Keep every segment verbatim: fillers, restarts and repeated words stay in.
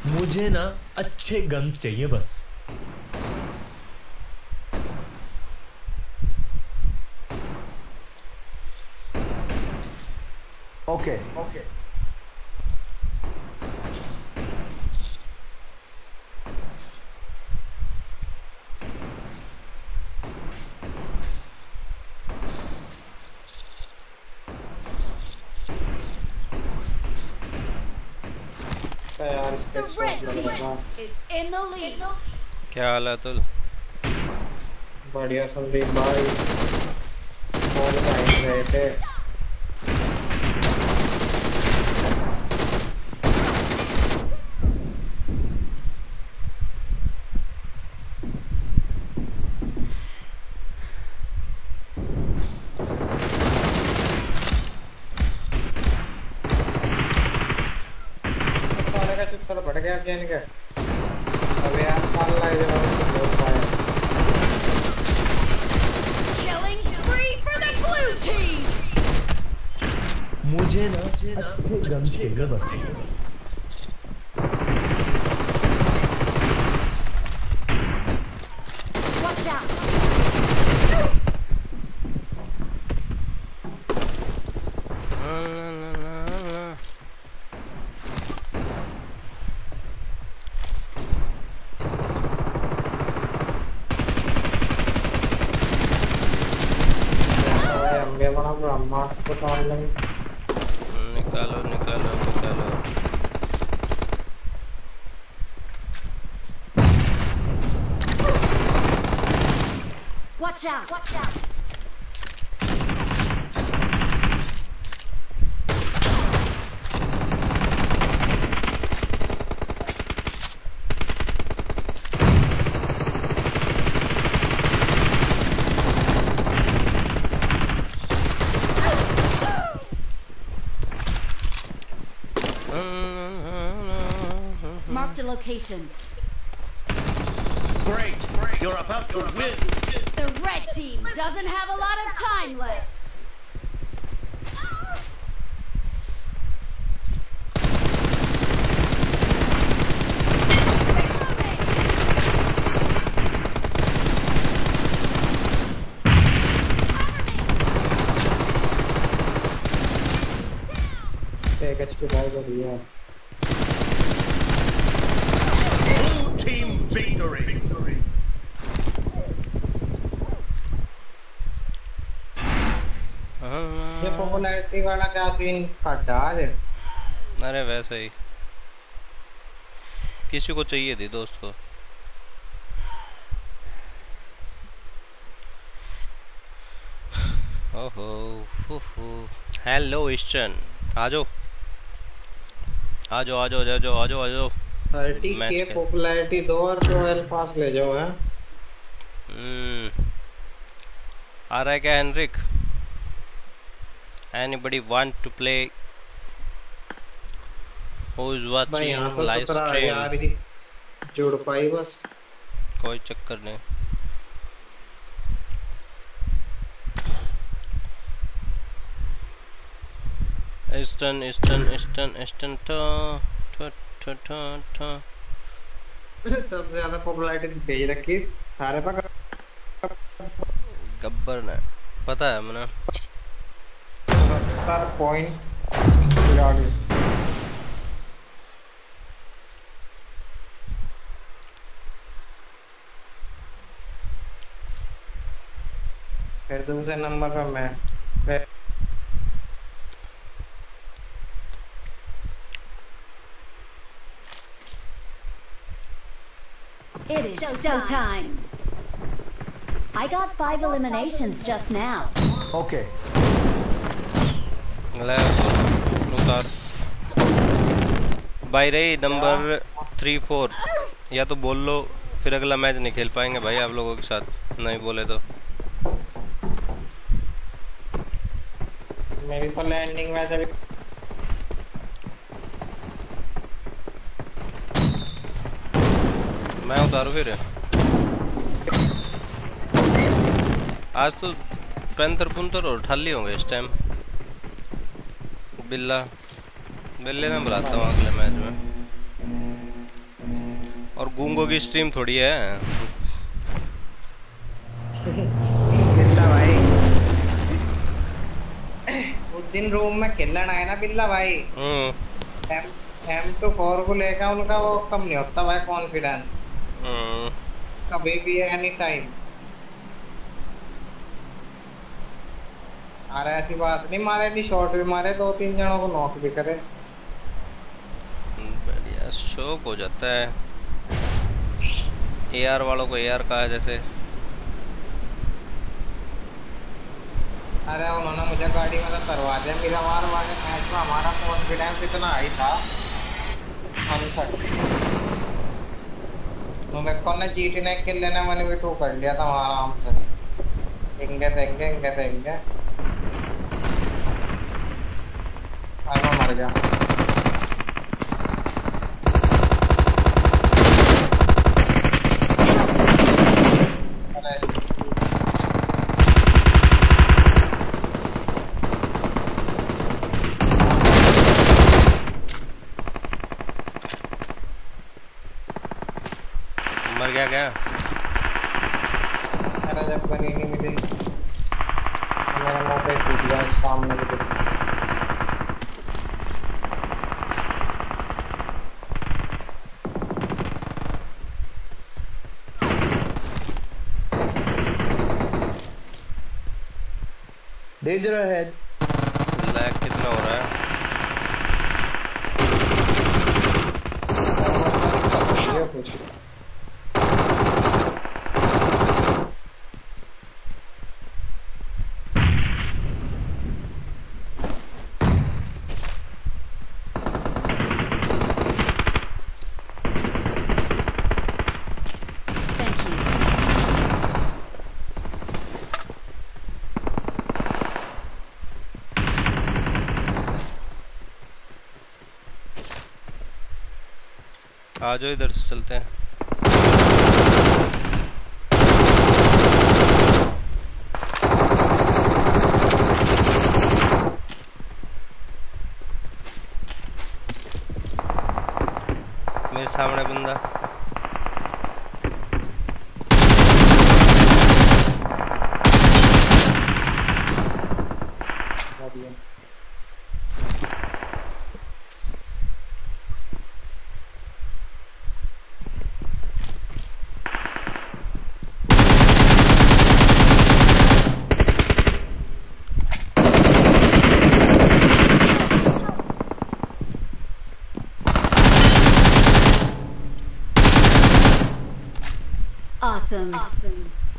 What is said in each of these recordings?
मुझे ना अच्छे गन्स चाहिए बस। Okay okay The red team is in the lead. क्या हाल है अतुल? बढ़िया संदीप भाई, कॉल भाई रहे थे। चलो बढ़ गया क्या नहीं क्या? अबे यार साल लाए जब बहुत पाया। Killing spree for the blue team. मुझे ना अच्छे गन्स चाहिए बस। Watch out. निकालो निकालो निकालो। Watch out. Watch out. Marked a location. Great, you're about to win. The red team doesn't have a lot of time left. एक HP भाई को दिया। Blue team victory. ये पॉपुलैरिटी वाला क्या सीन काटा आज? अरे वैसे ही किसी को चाहिए थी दोस्त को। ओहो फुफु। हेलो ईस्टर्न, आ जाओ आ जाओ आ जाओ आ जाओ आ जाओ आ जाओ। थर्टी के पॉपुलैरिटी दो और रॉयल पास ले जाओ। है हम्म आ रहा है क्या Henrik? Anybody want to play? Who is watching live stream? यार ही जुड़ पाई बस। कोई चक्कर नहीं। ईस्टर्न ईस्टर्न ईस्टर्न ईस्टर्न टा टा टा टा टा। सबसे ज्यादा पॉपुलैरिटी भेज रखी सारे पर गब्बर ने, पता है मुझे। सत्तर पॉइंट फिर दूसरे नंबर पर मैं। It is showtime. I got five eliminations just now. Okay ले उतार भाई रही नंबर थ्री फोर। या तो बोल लो, फिर अगला मैच नहीं खेल पाएंगे भाई आप लोगों के साथ, नहीं बोले तो। मेरी तो लैंडिंग वैसे भी मैं उतारू फिर। आज तो पैंतर पुंतर और ठाली होंगे इस टाइम। बिल्ला बिल्ले में बुलाता हूँ अगले मैच में। गूंगो की स्ट्रीम थोड़ी है। बिल्ला भाई उस दिन रूम में खेलने आए ना बिल्ला भाई। हम्म एम टू फोर को लेकर उनका वो कम नहीं होता भाई कॉन्फिडेंस हम्म कभी भी एनी टाइम। अरे ऐसी बात नहीं, मारे भी शॉट भी मारे, दो तीन जनों को नॉक भी करे। बढ़िया शौक हो जाता है एआर वालों को, एआर का है जैसे। अरे उन्होंने मुझे गाड़ी में करवा दिया, मेरा वार वाले मैच में हमारा कॉन्फिडेंस इतना हाई था तो मेरे को ना जीटी ने किल लेने मैंने भी टू कर लिया था वहाँ आराम से। इंगे देंगे इंगे देंगे मैं मर गया। मर गया क्या? अरे जब बनी नहीं मिली मेरा मुंह पे टूट गया सामने के। Danger ahead. लैग कितना हो रहा है? ये कुछ आ जाओ इधर से चलते हैं। मेरे सामने बंदा। Awesome. Awesome.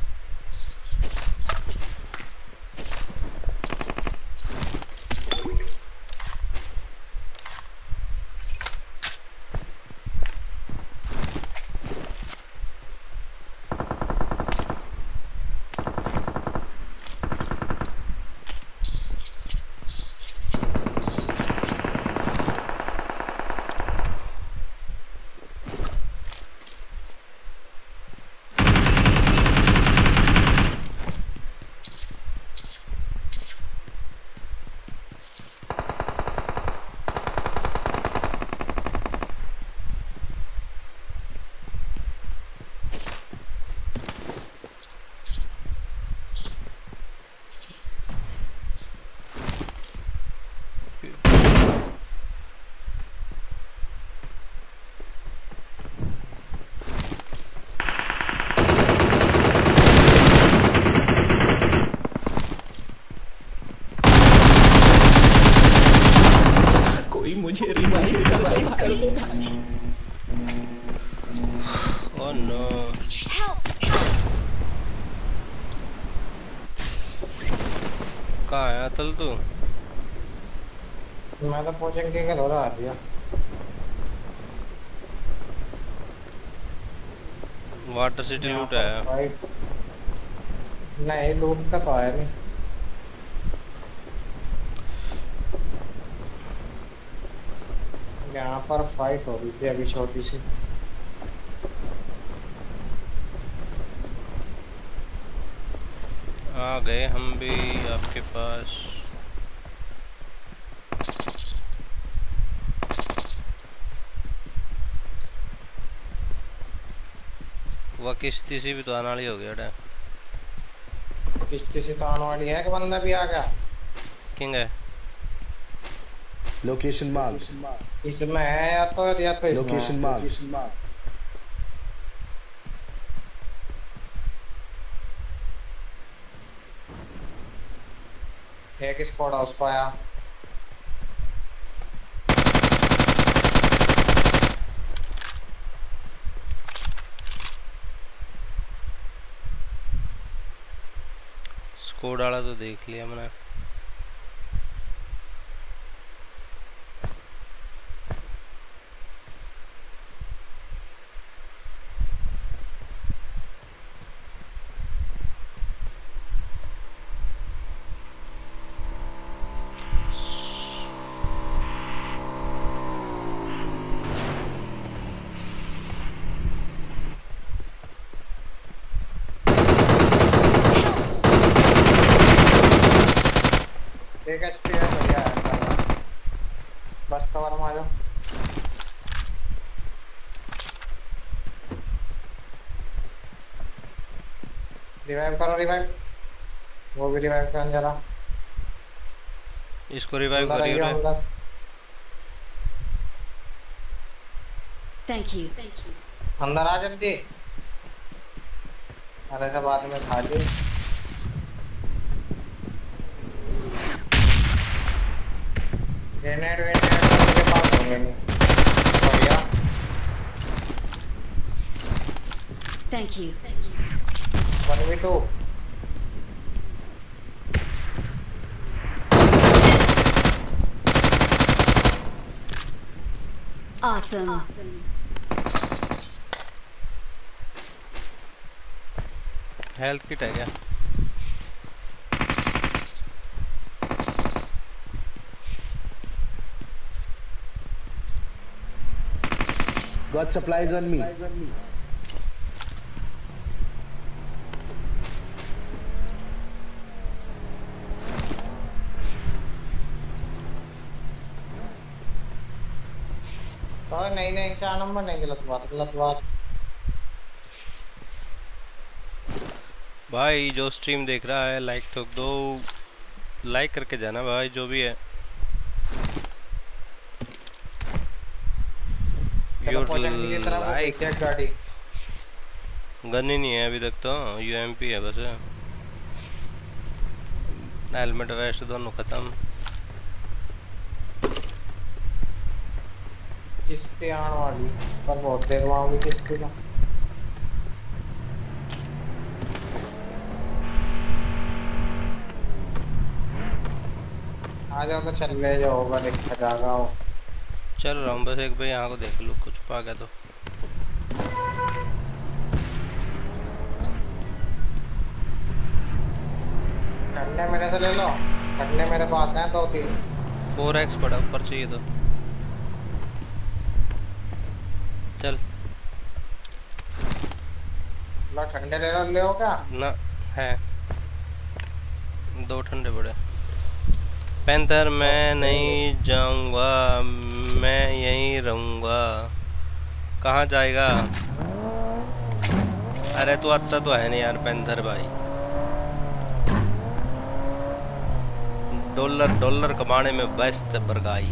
मुझे रिवाइव कर दो भाई। Oh no. कहाँ है अतल तू? मैं तो पहुंचेंगे के दौरा आ दिया। वाटर सिटी लूट है। नहीं लूट का तो आया नहीं। यहाँ पर फाइट हो रही थी अभी छोटी सी। आ गए हम भी आपके पास। वो किश्ती सी भी तो आने वाली हो गया डा किश्ती से तो आने वाली है कि बंदा भी आ गया। किंग है Location marked. इसमें है या तो या तो इसमें Location है। marked. एक स्क्वाड हाउस पे आया। स्कोड वाला तो देख लिया मैंने। एक एचपी है बढ़िया है बढ़िया। बस कवर मारो। रिवाइव करो रिवाइव। वो भी रिवाइव करने जरा। इसको रिवाइव अंदर करिए आइए, रे। अंदर। Thank you. अंदर आ जल्दी। अरे सब बाद में खा ली। ग्रेनेड वेनेड मेरे पास होंगे नहीं। बढ़िया। Thank you. One v two. Awesome. Health kit है क्या? Got supplies on me. और नहीं नहीं चार नंबर नहीं, गलत बात गलत बात। भाई जो स्ट्रीम देख रहा है लाइक ठोक दो, लाइक करके जाना भाई जो भी है। चलो योर पहुंचने की तरफ लाइक एक गाड़ी। गन ही नहीं है अभी तक तो, यूएमपी है बस। हेलमेट वेस्ट दोनों खत्म। किसके आने वाली पर बहुत देर वहाँ भी किसके का। आ जाओ तो चल ले जो होगा देखा जाएगा। वो चल रहा हूँ बस, एक भाई यहाँ को देख लो कुछ पा गया तो। ठंडे मेरे से ले लो, ठंडे मेरे पास हैं दो तीन। फोर एक्स पड़ा ऊपर चाहिए तो चल। लो ठंडे ले लो, ले हो क्या? ना है दो ठंडे पड़े। पैंथर मैं नहीं जाऊंगा, मैं यहीं रहूंगा। कहाँ जाएगा? अरे तू आता तो है नहीं यार पैंथर भाई। डॉलर डॉलर कमाने में व्यस्त बरगाई।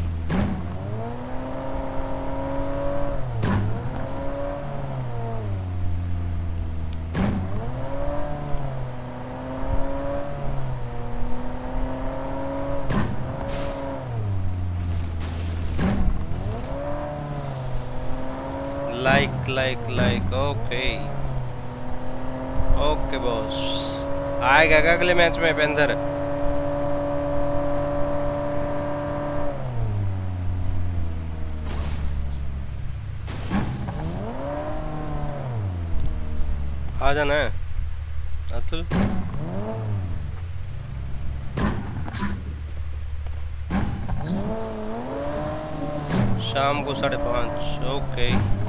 Like like like okay okay boss. आएगा क्या अगले मैच में पेंदर? आ जाना है अतुल। शाम को साढ़े पाँच okay.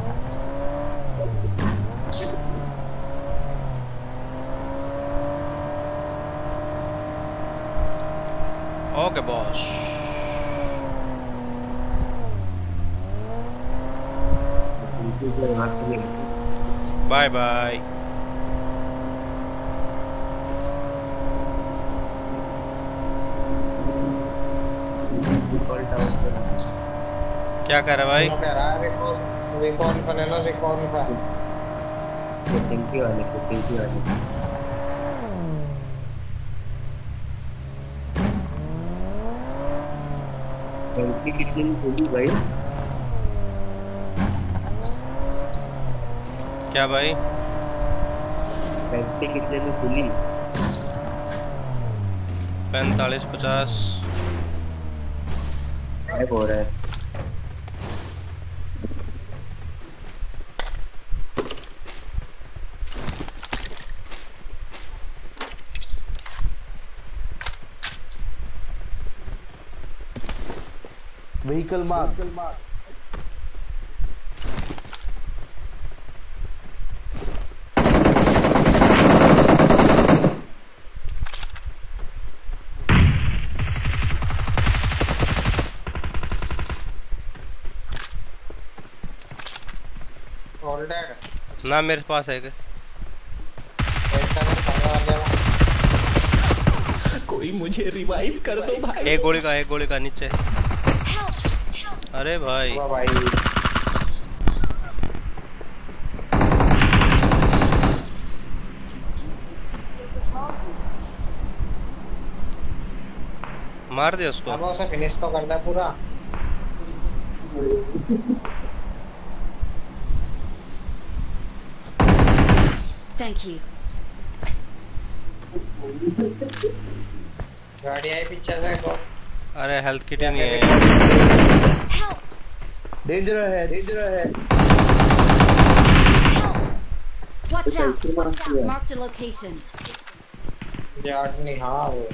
Okay boss. Bye bye. क्या कर रहा भाई? रिकॉल पर ले लो, रिकॉल पर। पिंकी वाली पिंकी वाली पिंकी कितनी खुली भाई? क्या भाई? पिंकी कितने में खुली? पैंतालीस पचास हो रहा है। Vehicle mark. All dead. ना मेरे पास है। कोई मुझे रिवाइव कर दो भाई। एक गोली का एक गोली का नीचे। अरे भाई भाई मार दे उसको। अब उसे फिनिश तो कर दे पूरा। Thank you. गाड़ी आई पीछे से को। अरे हेल्थ किट नहीं है। Danger ahead. Danger ahead. Watch out! Watch out! Marked a location. यार नहीं हाँ वो।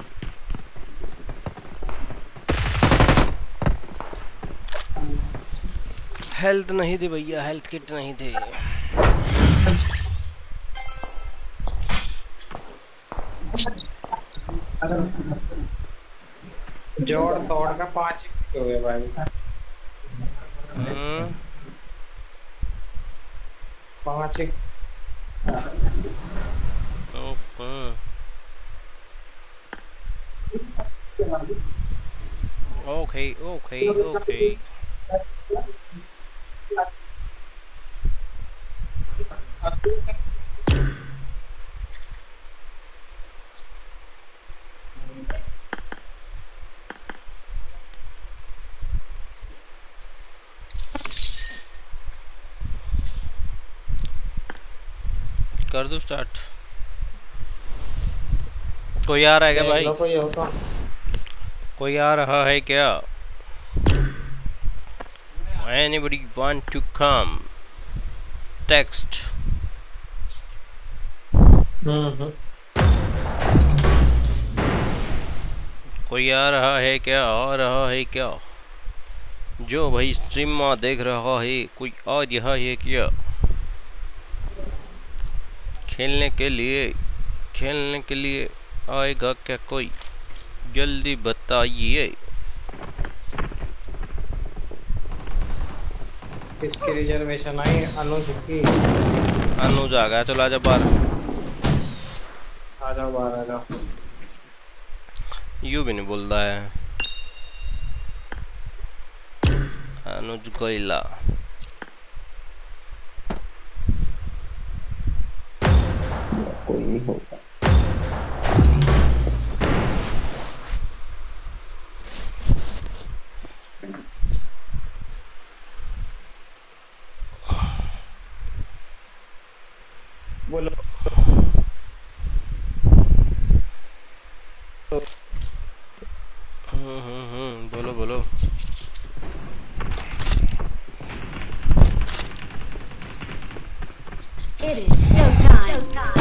हेल्थ नहीं दे भैया, हेल्थ किट नहीं दे। जोड़ तोड़ का पांच हो गए भाई। हम्म पांच एक ओके ओके ओके। कर दो स्टार्ट। कोई आ रहा है क्या भाई? कोई होगा। कोई आ रहा है क्या? Anybody want to come? Text. हम्म कोई आ रहा है क्या? आ रहा है क्या? जो भाई स्ट्रीम में देख रहा है कोई आ रहा है क्या? खेलने के लिए खेलने के लिए आएगा क्या कोई? जल्दी बताइए। किसकी रिजर्वेशन आई? अनुज की। अनुज आ गया। चलो आजा बाहर। आ जाओ बाहर आ जाओ। यू भी नहीं बोल रहा है। अनुज गोइला कोई नहीं होगा। बोलो हम्म हम्म हम्म बोलो बोलो। It is showtime.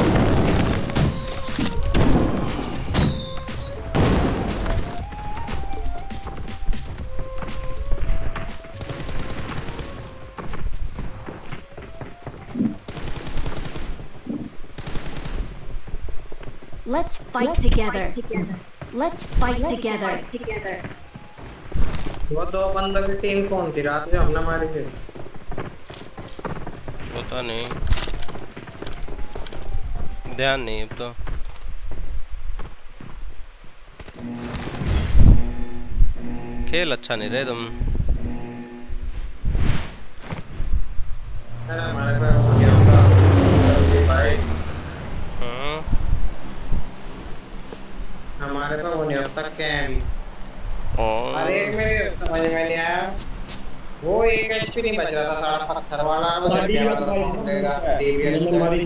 Let's fight Let's together. Fight together. Let's fight Let's together. Fight together. वो दो बंदों की टीम कौन थी रात में हमने मारी थी? पता नहीं। ध्यान नहीं अब तो। खेल अच्छा नहीं रहे तुम। हमारे पे हो गया होगा भाई। हाँ हमारे पे वो नहीं होता क्या है अभी। और अरे एक मेरे समझ में नहीं आया, वो एक एचपी नहीं बच रहा था, सारा पत्थर वाला वो जब क्या वाला देगा डीबीएस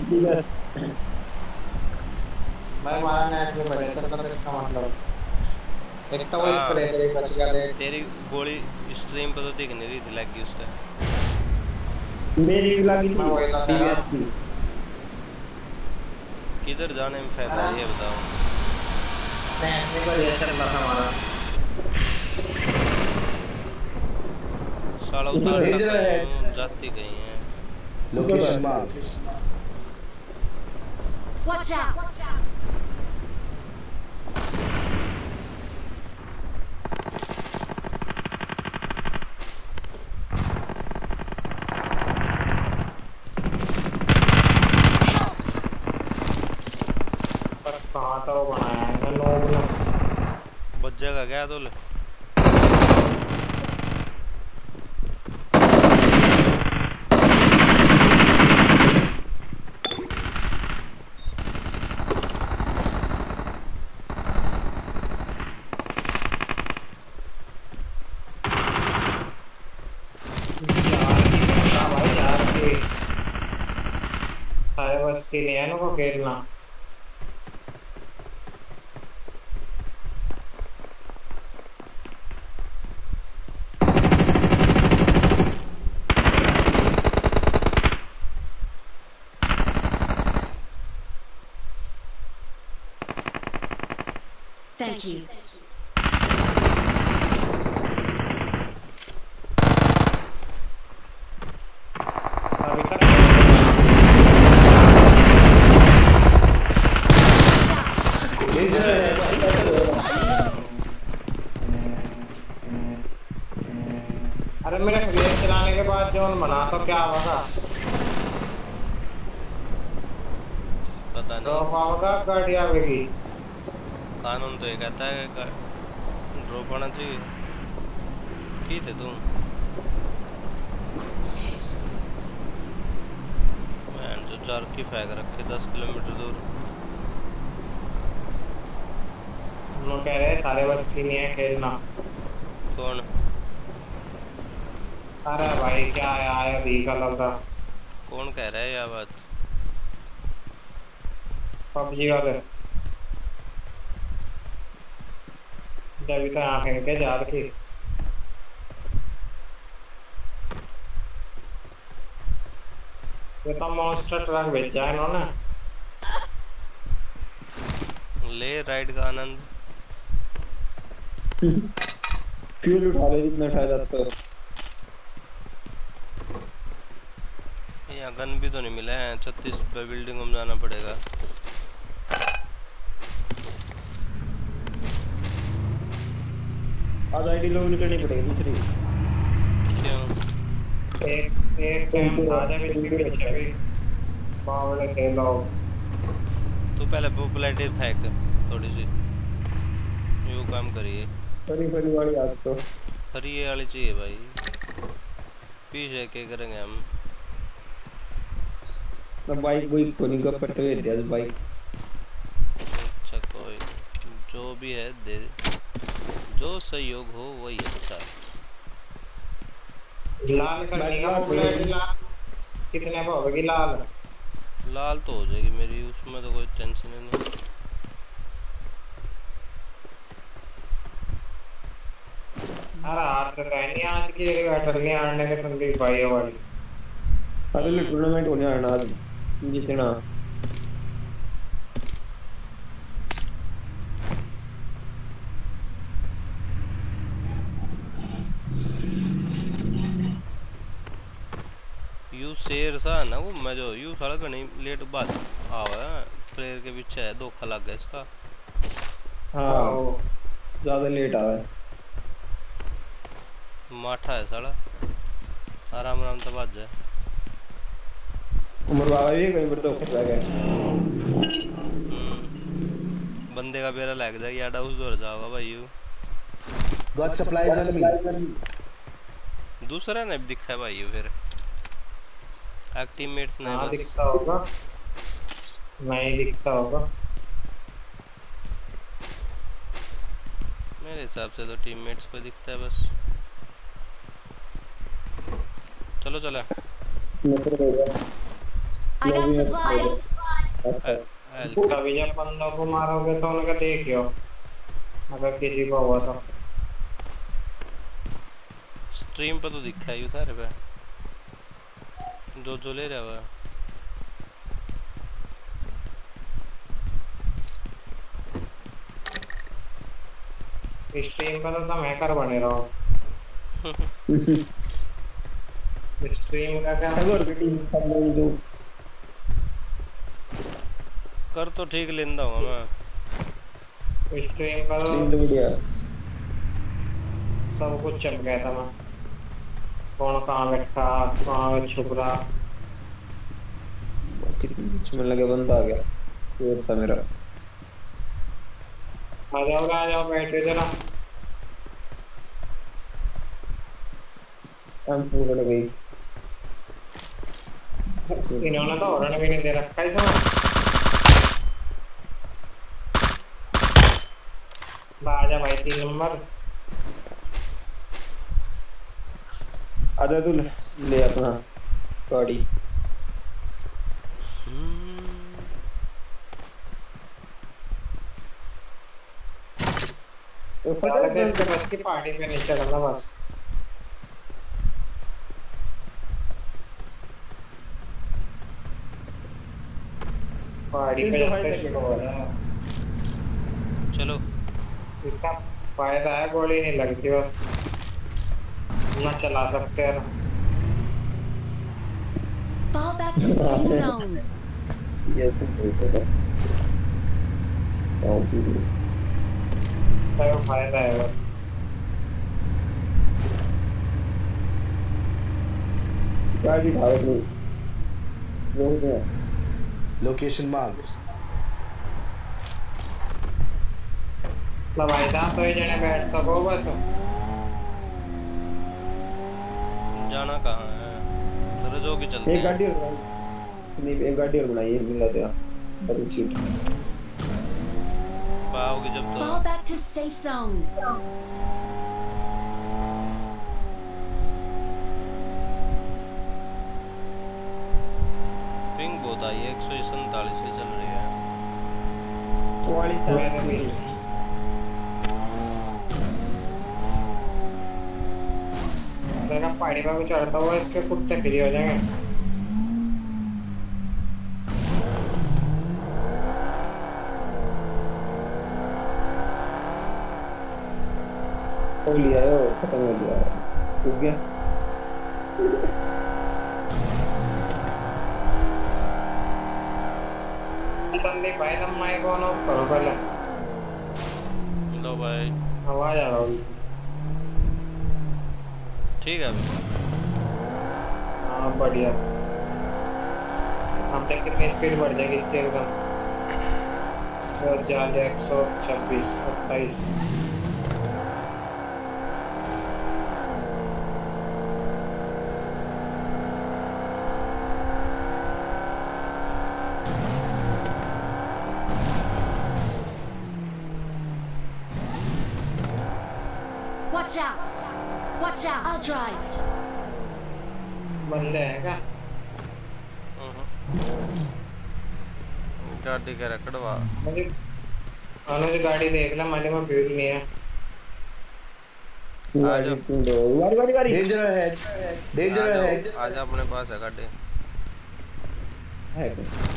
मैं मारा नेट में बचे तो तो इसका मतलब एक तो वो स्प्रे तेरी बच गया देख। तेरी गोली स्ट्रीम पे तो दिख नहीं रही थी, लगी उसका। मेरी भी लगी थी मैं वही तो कह रहा हूँ। किधर जाने में फायदा है ये बताओ। नेट में कोई चल रहा था हमारा। साला उतार Danger ahead. जाती गई हैं। Location mark. Watch out! पर कहाँ था वो बनाया है ना लोग ना। बच जाएगा क्या तो ले। सारे बस नहीं है ना को खेलना। Thank you. अभी तक Danger ahead. अरे मेरे ग्रेड चलाने के बाद जोन बना तो क्या होगा? पता ड्रॉप नहीं। होगा गाड़ी आवेगी। कानून तो ये कहता है कि ड्रॉप होना चाहिए। ठीक है तुम मैं जो चार की फैग रखे दस किलोमीटर दूर। हम लोग कह रहे हैं सारे बस नहीं है खेलना। कौन? अरे भाई क्या है आया दिखा लगा कौन कह रहा है यह बात? पबजी वाले जब तो आंखें के जार की ये तो मॉन्स्टर ट्रक बेचा है इन्होंने। ले राइड का आनंद। फ्यूल उठा ले जितना उठाया जाता है। यहाँ गन भी तो नहीं मिला है। छत्तीस पे बिल्डिंग में जाना पड़ेगा। आज आईडी लोग निकलनी पड़ेगी दूसरी। क्यों? एक एक टाइम आजा भी इसके पीछे भी बावले खेलो। तू पहले पॉपुलैरिटी फेंक थोड़ी सी। यो काम करिए। फरी फरी वाली आज तो फरी ये वाली चाहिए भाई। पीछे क्या करेंगे हम? ना बाइक बाइक को नहीं गप पटवे दिया बाइक। अच्छा कोई जो भी है दे, जो सहयोग हो वही अच्छा। लाल करने का पॉपुलैरिटी लाल कितने पे होगी लाल? लाल तो हो जाएगी मेरी, उसमें तो कोई टेंशन ही नहीं। अरे हाथ तो नहीं आज की जगह बैठल नहीं आने के संदीप भाई है वाली। अगले टूर्नामेंट होने आना आज जीतना। यू शेर सा ना वो मैं जो यू सड़क नहीं लेट बाद आवा प्लेयर के पीछे है। धोखा लग गया इसका। हाँ ज्यादा लेट आया है। माठा है साला। आराम आराम से बाज जाए। उमर बाबा भी कहीं पर तो फंसा गया। बंदे का बेरा लग जाएगा यार उस दौर जाओगा भाई you Got supplies on me. दूसरा ने भी दिखा है भाई यू फिर एक टीममेट्स ने हाँ बस दिखता होगा, नहीं दिखता होगा मेरे हिसाब से तो टीममेट्स को दिखता है बस। चलो चला I got supplies. कभी जब बंदों को मारोगे तो उनका देखियो, अगर किसी को हुआ तो स्ट्रीम पे तो दिखा है यू सारे पे जो जो ले रहा हुआ स्ट्रीम पर तो तुम हैकर बने रहो। स्ट्रीम का क्या कर तो ठीक लेंदा हूँ मैं स्ट्रीम पर स्ट्रीम तो बढ़िया सब कुछ चल गया था। मैं कौन कहाँ बैठा कहाँ छुप रहा, में लगे बंदा आ गया ये था मेरा। आ जाओ आ जाओ बैठे जरा। हम पूरा गई इन्होंने तो हॉर्न भी नहीं दे रखा है इसमें। बाजा भाई तीन नंबर आजा तू ले अपना गाड़ी। सारे देश के बस की पार्टी पे नहीं चढ़ना बस। पार्टी पे जाते शुरू हो रहा है। चलो इसका फायदा है गोली नहीं लगती बस ना चला सकते हैं। Fall back to safe zone. ये तो होता है और भी तो फायदा है बस। गाड़ी भाग नहीं वो है Location marked. मतलब भाई साहब तो ये जने बैठ सको बस। जाना कहाँ है जरा जो कि चलते एक हैं गाड़ी और बनाई नहीं एक गाड़ी और बनाई है मिला दिया डबल सीट पाओगे जब तो Fall back to safe zone. Ping बहुत आई है एक सौ सैंतालीस से चल रही है। चौवालीस मैंने भी अगर पहाड़ी पे भी चढ़ता हुआ इसके कुत्ते फ्री हो जाएंगे। हो लिया है वो खत्म हो गया टूट गया। संदीप भाई तुम माइक ऑन ऑफ करो पहले। लो भाई आवाज आ रहा होगी। ठीक है अभी हाँ बढ़िया। हम तक कितनी स्पीड बढ़ जाएगी इसके एकदम तो जाले एक सौ छब्बीस सत्ताईस। Watch out. Watch out. I'll drive. बंदे हैं क्या? गाड़ी का रखड़वा मुझे अनुज गाड़ी देख ले माली में भीड़ नहीं है। आ जाओ गाड़ी गाड़ी गाड़ी Danger ahead. Danger ahead. आ जा अपने पास है गाड़ी है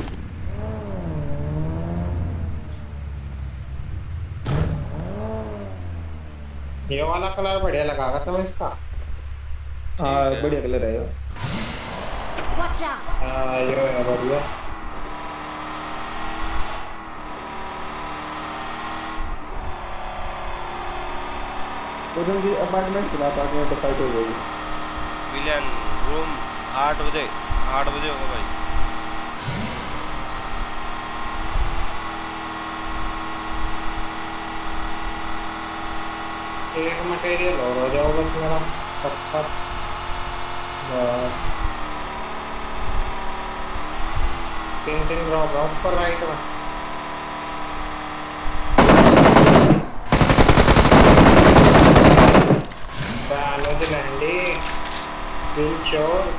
ये वाला कलर बढ़िया लगागा तुम्हें इसका। हाँ बढ़िया कलर है ये। Watch out. हाँ ये है बढ़िया। उधर भी अपार्टमेंट चला अपार्टमेंट फाइट हो गई। विलियन रूम आठ बजे आठ बजे होगा भाई। मटेरियल और हो जाओ बस मेरा तब तक बस तीन तीन ड्रॉप ड्रॉप पर राइट में बालोज लैंडी तीन चोर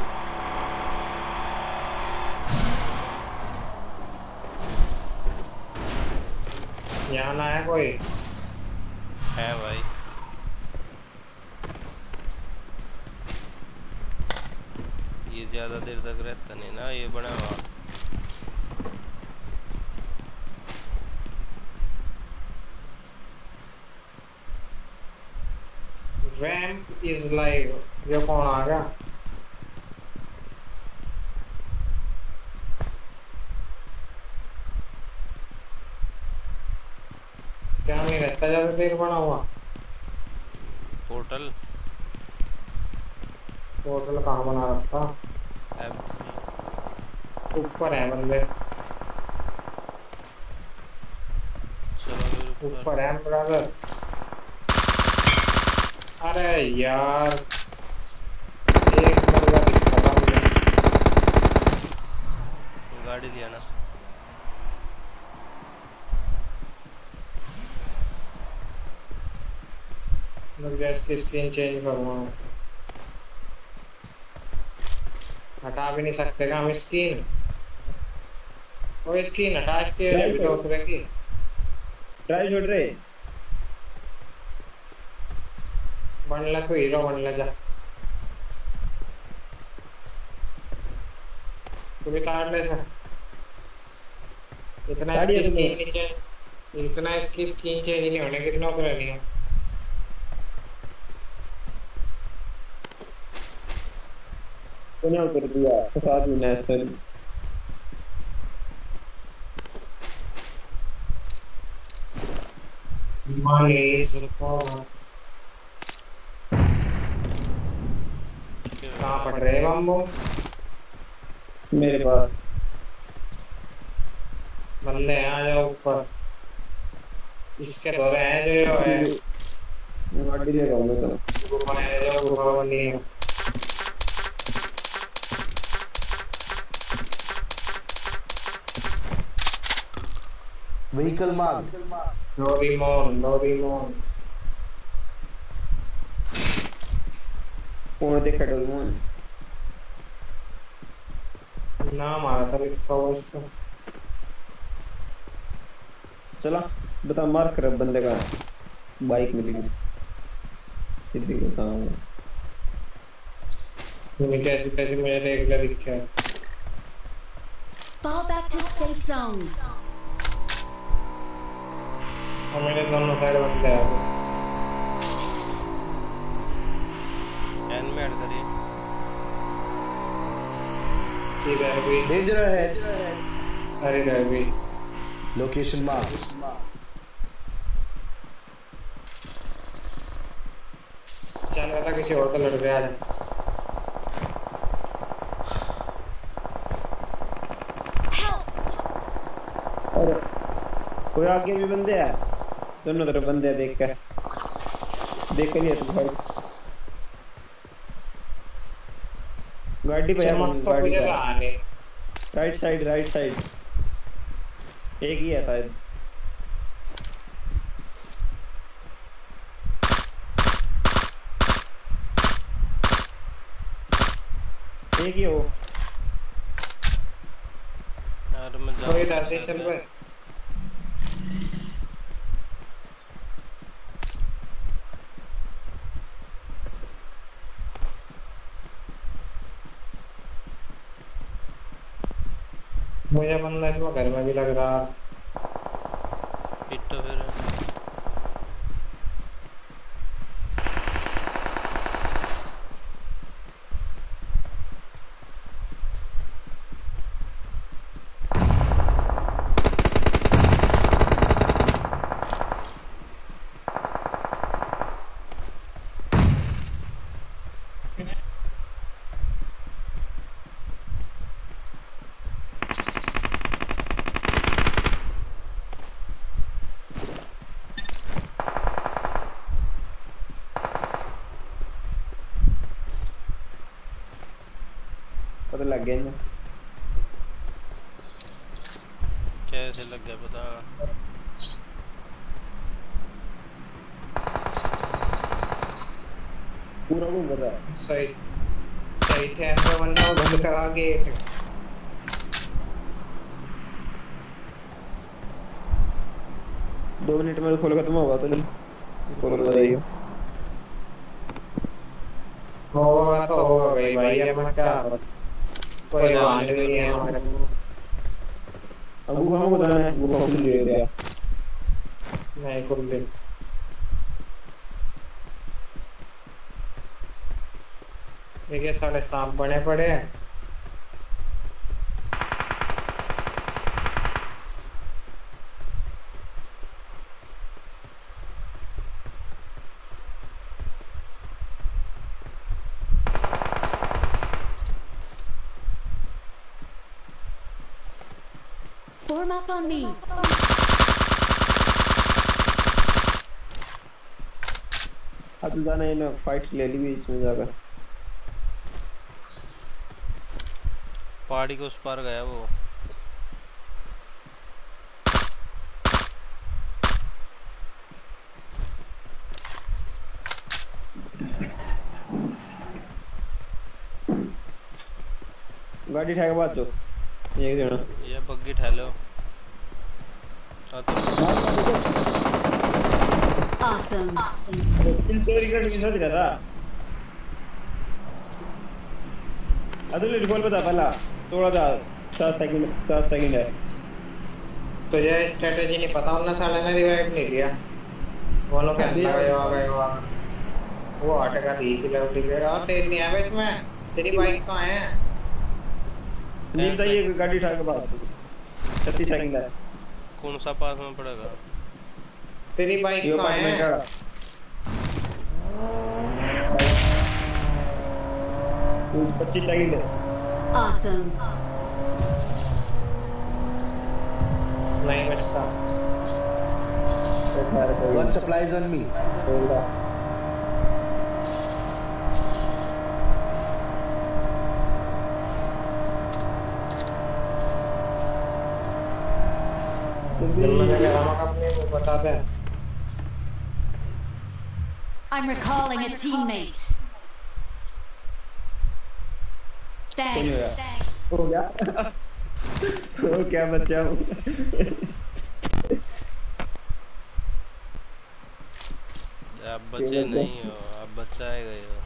यहाँ ना है कोई है भाई ये ज्यादा देर तक रहता नहीं ना ये बड़ा हुआ रैम्प इज लाइव ये कौन आ गया क्या नहीं रहता ज्यादा देर बना हुआ पोर्टल पोर्टल कहाँ बना रखा ऊपर है बंदे चलो ऊपर है ब्रदर अरे यार एक बंदा दिखा था मुझे गाड़ी लिया ना मैं गैस की स्क्रीन चेंज करूँगा हटा भी नहीं सकते क्या हम स्क्रीन वो स्क्रीन हटा इसके अभी तो उतरे की ट्राई छोड़ रहे बनला तो हीरो बनला जा तू भी काट ले सर इतना इसकी स्क्रीन नीचे इतना इसकी स्क्रीन चेंज नहीं होने कितना उतरा नहीं है तूने उतर दिया साथ में नेशनल माले इसको कहाँ पड़ रहे हैं बम्बो मेरे पास बंदे हैं आ जाओ ऊपर इसके दो रहे हैं जो ये है गाड़ी ले रहा हूँ मैं तो गुफा है जो गुफा बनी है Vehicle marked. डोरीमोन डोरीमोन कौन देखा डोरेमोन नाम आ रहा था लिखा हुआ इसका चला बता मार कर बंदे का बाइक मिलेगी सीधी के सामने तूने कैसे कैसे मुझे देख लिया दिखा है Fall back to safe zone. और मैंने दोनों साइड बंद किया है एन में ऐड करिए ठीक है अभी Danger ahead. अरे अभी Location marked. चल रहा था किसी और का लड़ गया है और कोई आगे भी बंदे हैं दोनों तरफ बंदे हैं देख कर देख के लिए तू भाई गाड़ी पे चमक तो गाड़ी मुझे पे आने राइट साइड राइट साइड एक ही है शायद एक ही हो यार मैं जा कोई इधर से चल रहा है मुझे बंदा इसमें घर में भी लग रहा हिट तो फिर लग गया ना। कैसे लग गया पता? पूरा घूम रहा है। सही सही टाइम पे वरना वो बंद करा गेट। दो मिनट में खोल खत्म होगा तो नहीं खोल बताइए। होगा तो होगा भाई भाई अब मैं क्या कोई बात नहीं है हमारे को। अब वो हम बताना है वो खोल ले दिया नहीं खोल ले। देखिए साढ़े सांप बने पड़े हैं। Form up on me. अब जाना है ना फाइट ले ली बीच में जाकर। पहाड़ी के उस पार गया वो। गाड़ी उठा के बात तो ये देना ये बग्गी ठहलो। हाँ तो Awesome. किल चोरी करने की सोच रहा था। अदुल रिकॉल बता पहला थोड़ा सा सात सेकंड सात सेकंड है। तुझे स्ट्रेटजी नहीं पता उन्होंने साले ने रिवाइव नहीं लिया। वो लोग कहता है वो गए वो वो अटका दी किलो उठी गया। और तेरी नहीं है इसमें तेरी बाइक कहाँ है? नहीं तो ये गाड़ी उठा के बात छत्तीस सेकंड है। कौन सा पास में पड़ेगा? तेरी बाइक कहाँ है? पच्चीस सेकंड है। Awesome. नहीं बचता। Gun supplies on me. बताते हैं। I'm recalling a teammate. Thanks. हो गया हो क्या बच्चा आप बच्चे नहीं हो, आप बच्चाए गए हो।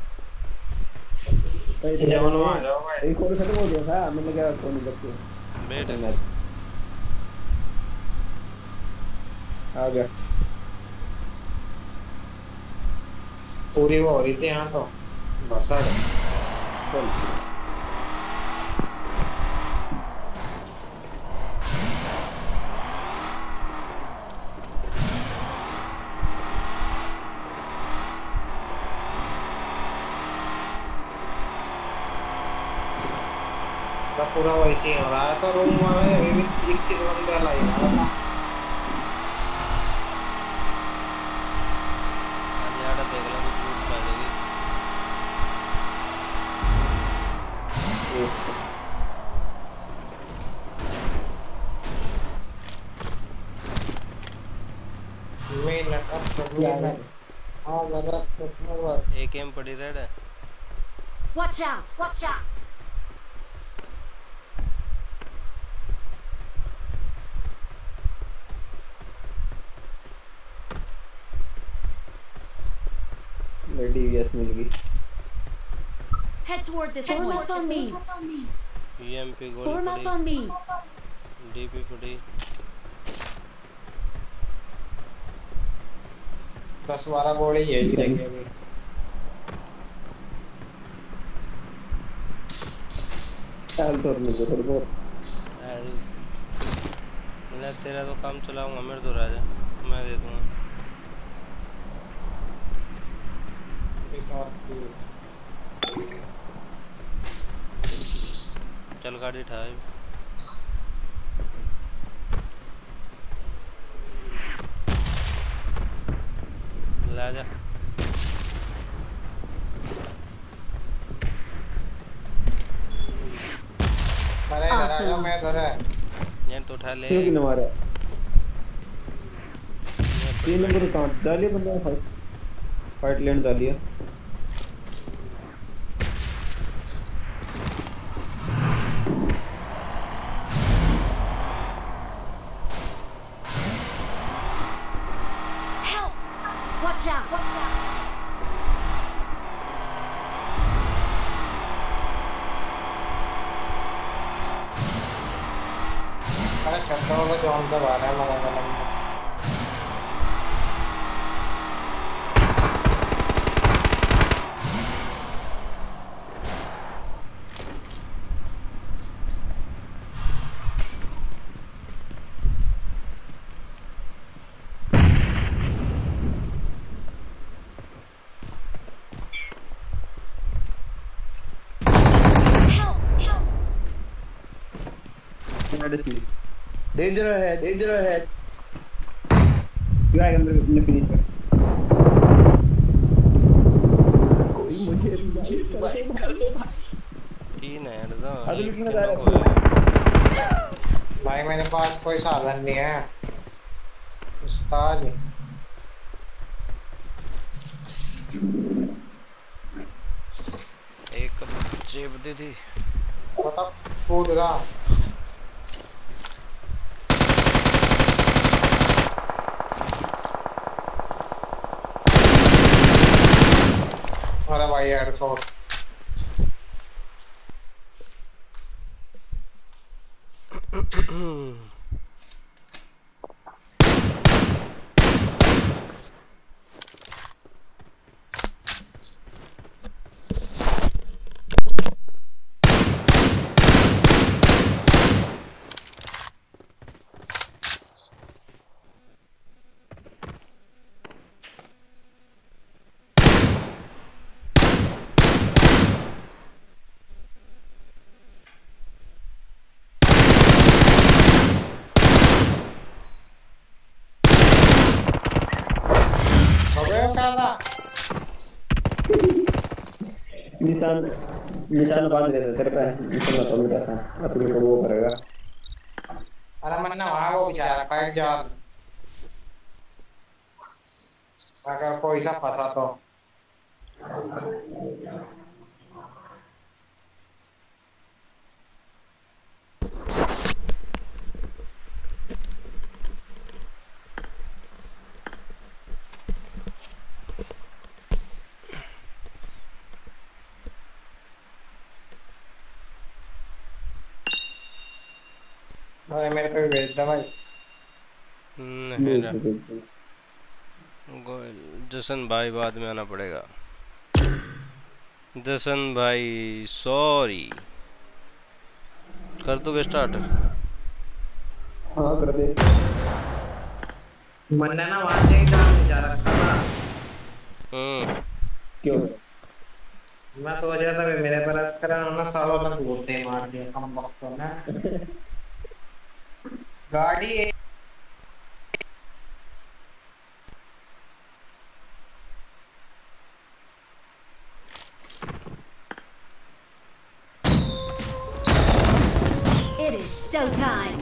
जवान आ जाओ भाई। एक और खत्म हो गया था मैंने क्या फोन करके बैठ आ गया। पूरी वो हो रही थी यहाँ तो बस आ गया। चल तो पूरा वैसे ही हो रहा है। तो रूम वाले अभी भी इक्कीस बंदे लाई रहा था। यार देख लो कुछ लूट पा जाएगी। मैं लगा तो मैं हाँ लगा तो एक एम पड़ी रेड है। Watch out. Watch out. DVS मिल गई। Head toward this point. Form up on me. EMP गोली Form up on पड़ी। me. डीपी पड़ी। दस बारह गोली है इस जगह में। चल तो मुझे थोड़ी बहुत मैं तेरा तो काम चलाऊंगा मेरे तो राजा मैं दे दूंगा। चल गाड़ी उठा ला जा। अरे इधर आ जाओ, मैं इधर है। ये तो उठा ले। क्यों कि मारा तीन नंबर कहां डालिए बंदा फाइट फाइट लेने डालिए। Watch out! Watch out! अरे शब्दों को जॉन से बाहर है मगर मगर Danger ahead, danger ahead. क्या है अंदर अपने फिनिश कर। कोई मुझे रिवाइव कर दो भाई। तीन है यार ना। अभी एक कितना किलो जा को है। भाई मेरे पास कोई साधन नहीं है उस्ताद। एक जेब दे दी। बता कूद रहा। अरे भाई यार शॉट निशान निशान बांध देते तेरे पे निशान तो मिल जाता अपने को वो करेगा। अरे मैंने वहाँ वो बेचारा पैक जाल अगर कोई सा फंसा तो अरे मेरे पे भेज दे भाई। नहीं ना गोयल जसन भाई बाद में आना पड़ेगा। जसन भाई सॉरी कर दोगे स्टार्ट? हाँ कर दे। मैंने ना वहाँ से ही डाल जा रखा था। हम्म क्यों मैं सोच रहा था मेरे पर अस्करा ना सालों तक घूरते मार दिया कम वक्त ना गाड़ी It is showtime.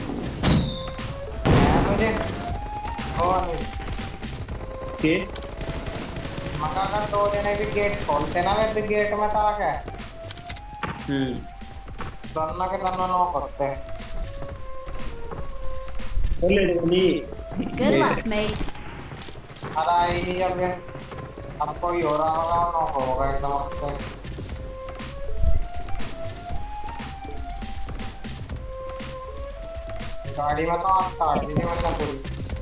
मुझे और के मगर अगर दो जने भी गेट खोलते ना मैं भी गेट में था क्या हम्म दोनों के दोनों नो करते हैं। बोले नहीं Good luck, mates. अरे आई नहीं जब ये अब कोई हो रहा होगा नो होगा एकदम से गाड़ी में तो आप काट दीजिए मतलब पूरी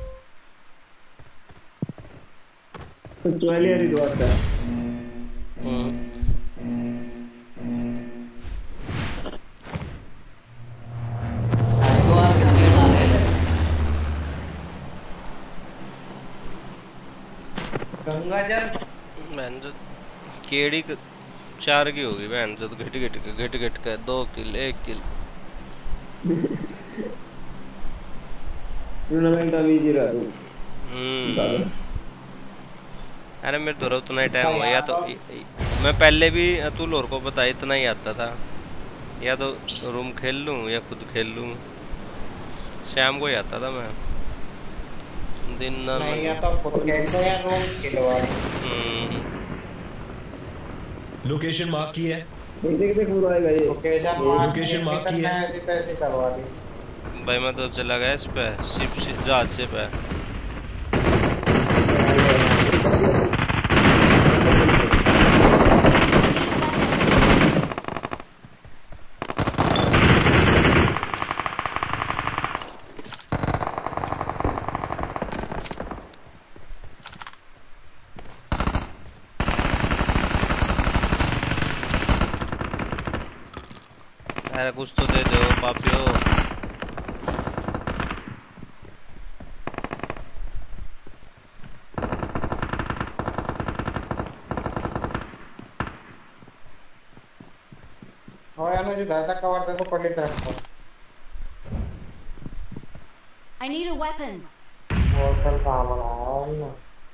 तो चले यार दुआ था। गंगा जल बहन जो केड़ी क- चार की होगी बहन जो घट घट के घट घट के दो किल एक किल टूर्नामेंट अभी जी रहा तू हम्म ज्यादा अरे मेरे तो उतना ही टाइम हुआ या तो मैं पहले भी अतुल और को पता इतना ही आता था या तो रूम खेल लूँ या खुद खेल लूँ। शाम को ही आता था मैं, दिन ना नहीं या तो खुद खेल लो या रूम खेलो। लोकेशन मार्क की है। देख देख देख पूरा आएगा ये। लोकेशन लोकेशन मार्क की है। ऐसे तैसे करवा दी भाई। मैं तो चला गया इस पे शिप शिप जहाज से पे। अरे कुछ तो दे दो पापियो। और यार मुझे ज्यादा कवर दे तो पड़ी तरफ को। I need a weapon. वो कल कहाँ बनाया ना।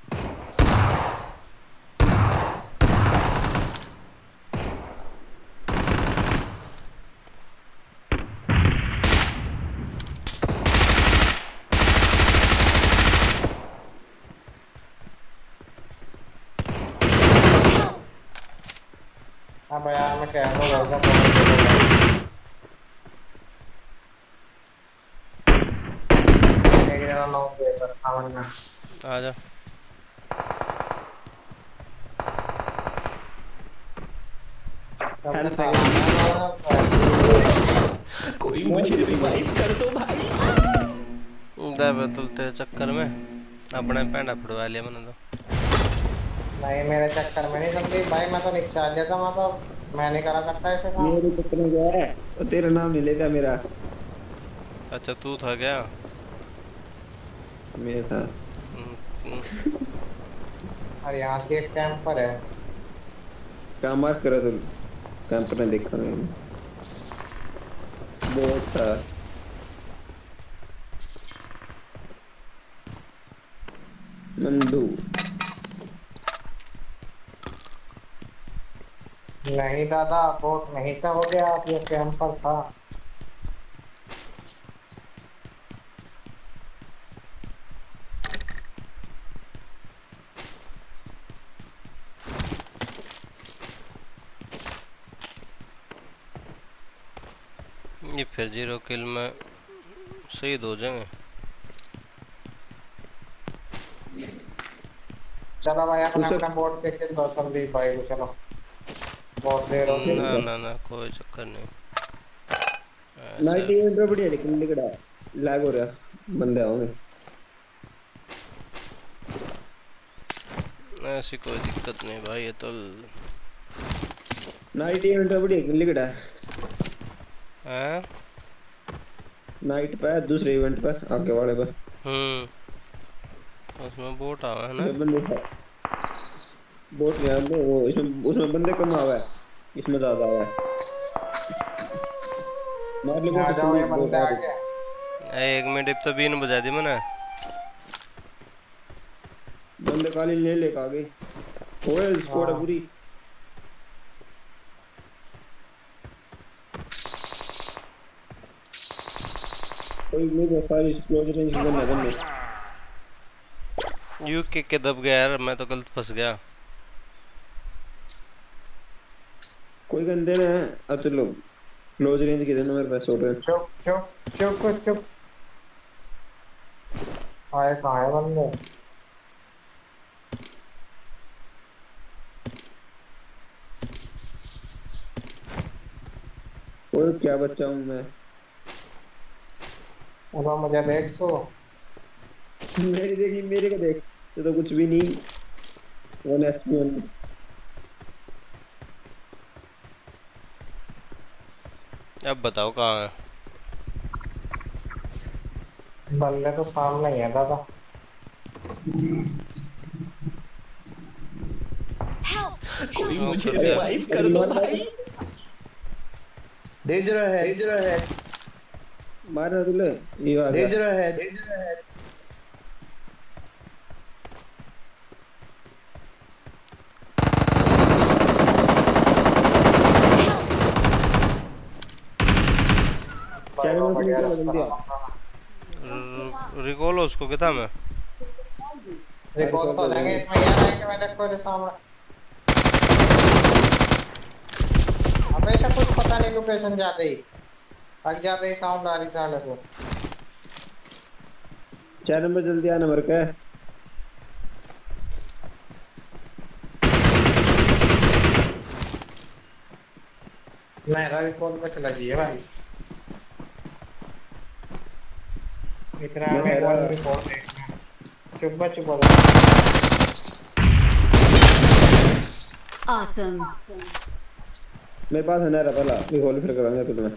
अब यार मैं कह रहा हूँ लड़का तो एक जना नौ पे पर सावन में आ जा। कोई मुझे रिवाइव कर दो भाई। दे तुल तेरे चक्कर में अपने पैंडा फुड़वा लिया मैंने तो। नहीं मेरे चक्कर में नहीं समझी भाई। मैं तो नीचे आ गया था। मैं तो मैं नहीं करा करता ऐसे काम। मेरे चक्कर में गया है तो तेरा नाम नहीं लेता मेरा। अच्छा तू था क्या? मैं था। और यहाँ से एक कैंपर है। क्या मार्क करा तुम? कैंपर ने देखा मैंने। बहुत था। नंदू नहीं दादा बहुत नहीं था हो गया। आप ये कैंपर था। ये फिर जीरो किल में शहीद हो जाएंगे। चलो भाई अपना अपना बोर्ड पे किल दो संदीप भाई को। चलो बहुत देर हो गई। ना ना ना कोई चक्कर नहीं। नाइट इवेंट में बढ़िया लेकिन लिखड़ा लैग हो रहा बंदे होंगे। ऐसी कोई दिक्कत नहीं भाई। ये तो नाइट इवेंट में बढ़िया लिखड़ा हैं। नाइट पे दूसरे इवेंट पे आगे वाले पे। हम्म उसमें बोट आवा है ना। बंदे बोट गया वो इसमें उसमें बंदे कम आवा है। इसमें ज्यादा आवा है। मार ले आ जाओ ये बंदे आ गए। एक मिनट तो बीन बजा दी मैंने। बंदे काली ले ले का गए। ओए स्क्वाड पूरी। कोई मेरे सारी क्लोज रेंज में बंदा बंदे। यू के के दब गया यार। मैं तो गलत फंस गया। कोई गंदे ना अतुल लोग क्लोज रेंज के देना मेरे पास होटल। चुप चुप चुप चुप। आए कहाँ है बंदे? ओए क्या बच्चा हूँ मैं। उन्होंने मुझे देख तो मेरी देखी मेरे को देख तो, तो कुछ भी नहीं। One HP one. अब बताओ कहाँ है? बंदे तो सामने ही है दादा। कोई मुझे रिवाइव कर दो भाई। डेंजर है डेंजर है मारना तुले ये आ गया। डेंजर है डेंजर है चैनल में निकल जल्दी आ। रिकॉल उसको कितना मैं रिकॉल तो लेंगे इसमें यार है कि मैं देखो रे सामने अबे ऐसा कुछ पता नहीं लोकेशन जा रही भाग जा रही साउंड आ रही साले को चैनल में जल्दी आना मर के मेरा रिकॉल पे चला जाइए भाई इतना में वन रिकॉल देखना चुप चुप Awesome. मेरे पास है ना पहला भी होल फिर करांगे तुम्हें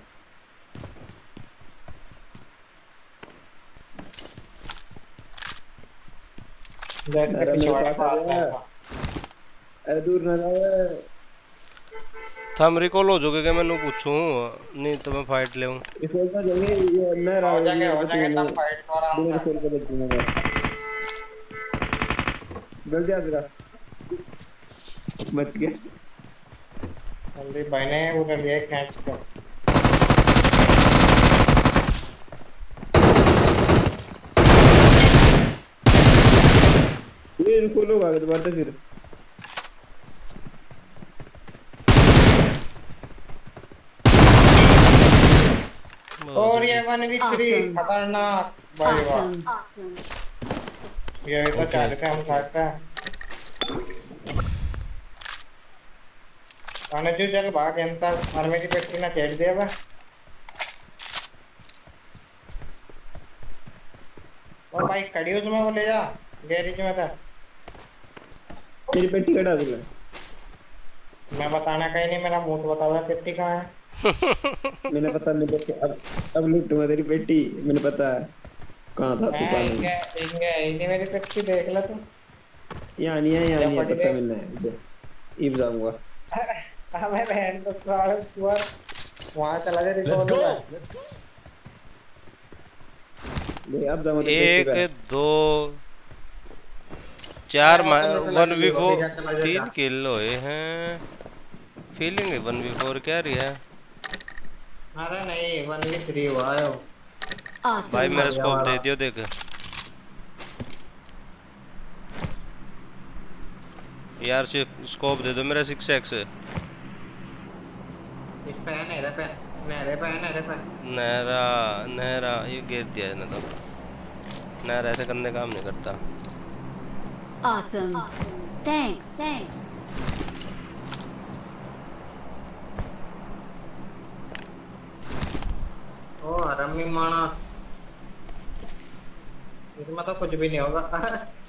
जैसे कि पिछवाड़े पास है अरे दूर ना जाओ थम रिकॉल हो जाओगे कि मैंने पूछूं नहीं तो मैं फाइट ले हूं रिकॉल तो जाएंगे ये मैं हो जाएंगे हो जाएंगे तब फाइट तो आराम से रिकॉल कर दूंगा जल्दी आ जरा बच गया जल्दी भाई ने उधर लिए कैच कर ये रिकॉल होगा दोबारा से फिर और ये वन वी थ्री खतरनाक भाई वाह ये तो चार पे हम काटता है आने जो चल भाग एंता और मेरी पेटी ना चेट दिया बा और भाई खड़ी हो तुम्हें वो ले जा गैरेज में था तेरी पेटी कटा दूंगा मैं बताना कहीं नहीं मेरा मुंह तो बताओ पेटी कहाँ है मैंने पता नहीं तो अब अब लूटूंगा तेरी पेटी मैंने पता है कहाँ था तू पानी इंगे इंगे इन्हीं मेरी पेटी देख ले तू यहाँ नहीं है यहाँ नहीं है पता मैंने इब जाऊंगा हमें बहन तो साले सुअर वहाँ चला जा Let's रिकॉल go. होगा Let's go. ले अब जाऊंगा तेरी एक पेटी पे दो चार वन वी फोर चला जा, तीन किल हुए हैं फीलिंग है वन वी फोर क्या रही है अरे नहीं वन वी थ्री हुआ है Awesome. भाई मेरा स्कोप दे दियो देख यार से स्कोप दे दो मेरा सिक्स एक्स है इस पे है नहरे पे नहरे पे है नहरे पे नहरा नहरा ये गिर दिया है ना तो नहरा ऐसे करने काम नहीं करता Awesome. Thanks. Thanks. ओ हरामी मानस इसमें तो कुछ भी नहीं होगा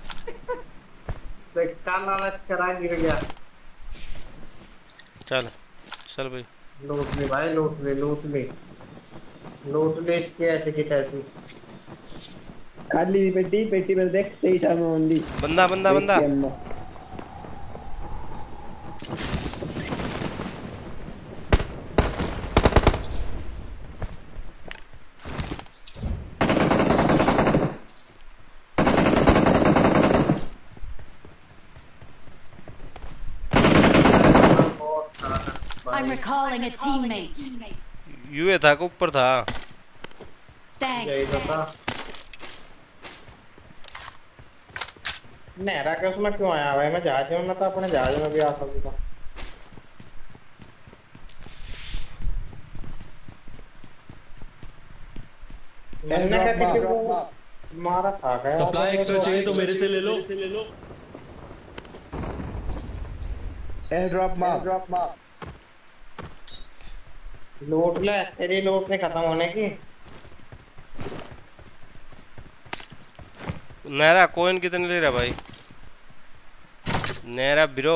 देख का लालच करा गिर गया चल चल भाई लूट ली भाई लूट ली लूट ली लूट ली इसकी ऐसी की तैसी खाली पेटी पेटी में देख तेईस में ओनली बंदा बंदा बंदा I'm recalling a teammate. UA था के ऊपर था यही Thanks. तो था नहरा के उसमें क्यों आया भाई मैं जहाज में था अपने जहाज में भी आ सकता था मैंने क्या किसी को मारा था क्या सप्लाई एक्स्ट्रा चाहिए तो मेरे से ले लो एयर ड्रॉप मार ड्रॉप मार लूट ले तेरी लूट नहीं खत्म होने की नहरा कोइन कितने ले रहा भाई नहरा bro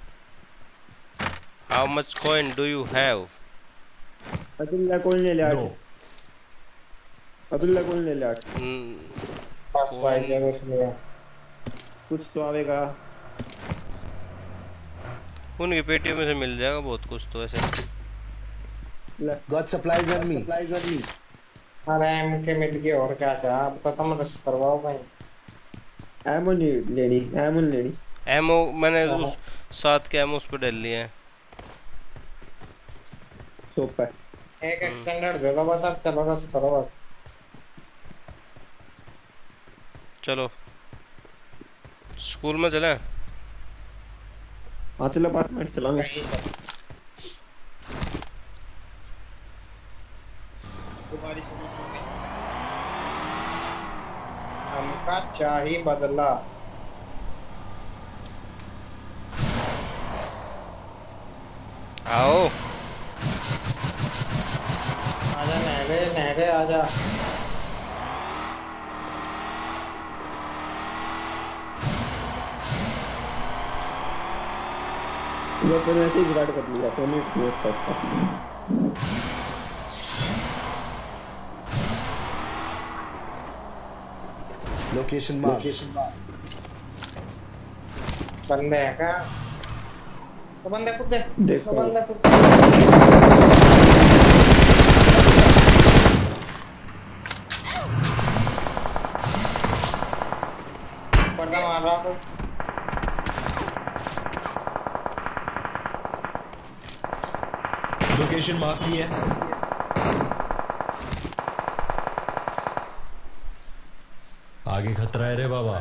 how much coin do you have Abdullah कौन ले लिया नो अब्दुल्ला कौन ले लिया हम्म, बस भाई जरूर इसलिए कुछ तो आवेगा उनकी पेटियों में से मिल जाएगा बहुत कुछ तो ऐसे गॉड सप्लाइज ऑन मी अरे एम के मिल गई और क्या चाह अब तो तुम रश करवाओ भाई एमो नहीं लेनी एमो नहीं लेनी एमो मैंने उस सात के एमो उस पे डाल लिए हैं सोप है एक एक्सटेंडेड दे दो बस, अब चलो बस करो बस। चलो स्कूल में चलें। हाँ चलो अपार्टमेंट चलाएंगे। तुम्हारी समझ में गई। हमका चाहिए बदला। आओ आजा नहरे नहरे आजा। वो तो ऐसे ही गिराट कर लिया तो नहीं क्लोज करता। Location mark. Location mark. बंदे हैं क्या? तो बंदे खुद दे। देखो। तो बंदे खुद पर्दा मार रहा हूँ। लोकेशन मार्क की है। आगे खतरा है रे बाबा।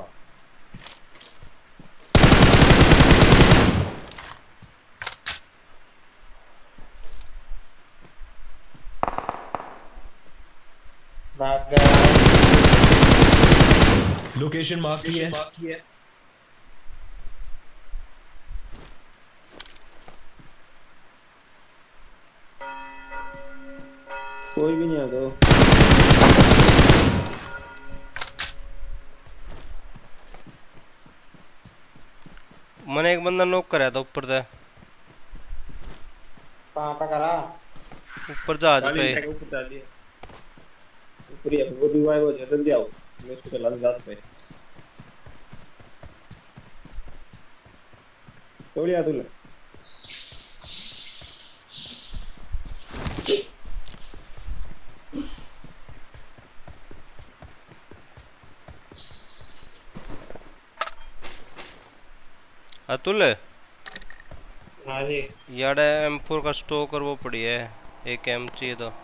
भाग गया। लोकेशन मार्क की है। कोई भी नहीं आ गया। मैंने एक बंदा नॉक कराया था ऊपर से। कहाँ पे करा? ऊपर जहाज पे। ऊपर ही वो रिवाइव हो जाए जल्दी आओ। मैं इसको चला जहाज पे। तोड़िया तूने। अतुल हाँ जी। यार एम फोर का स्टॉक और वो पड़ी है, एक एम चाहिए था।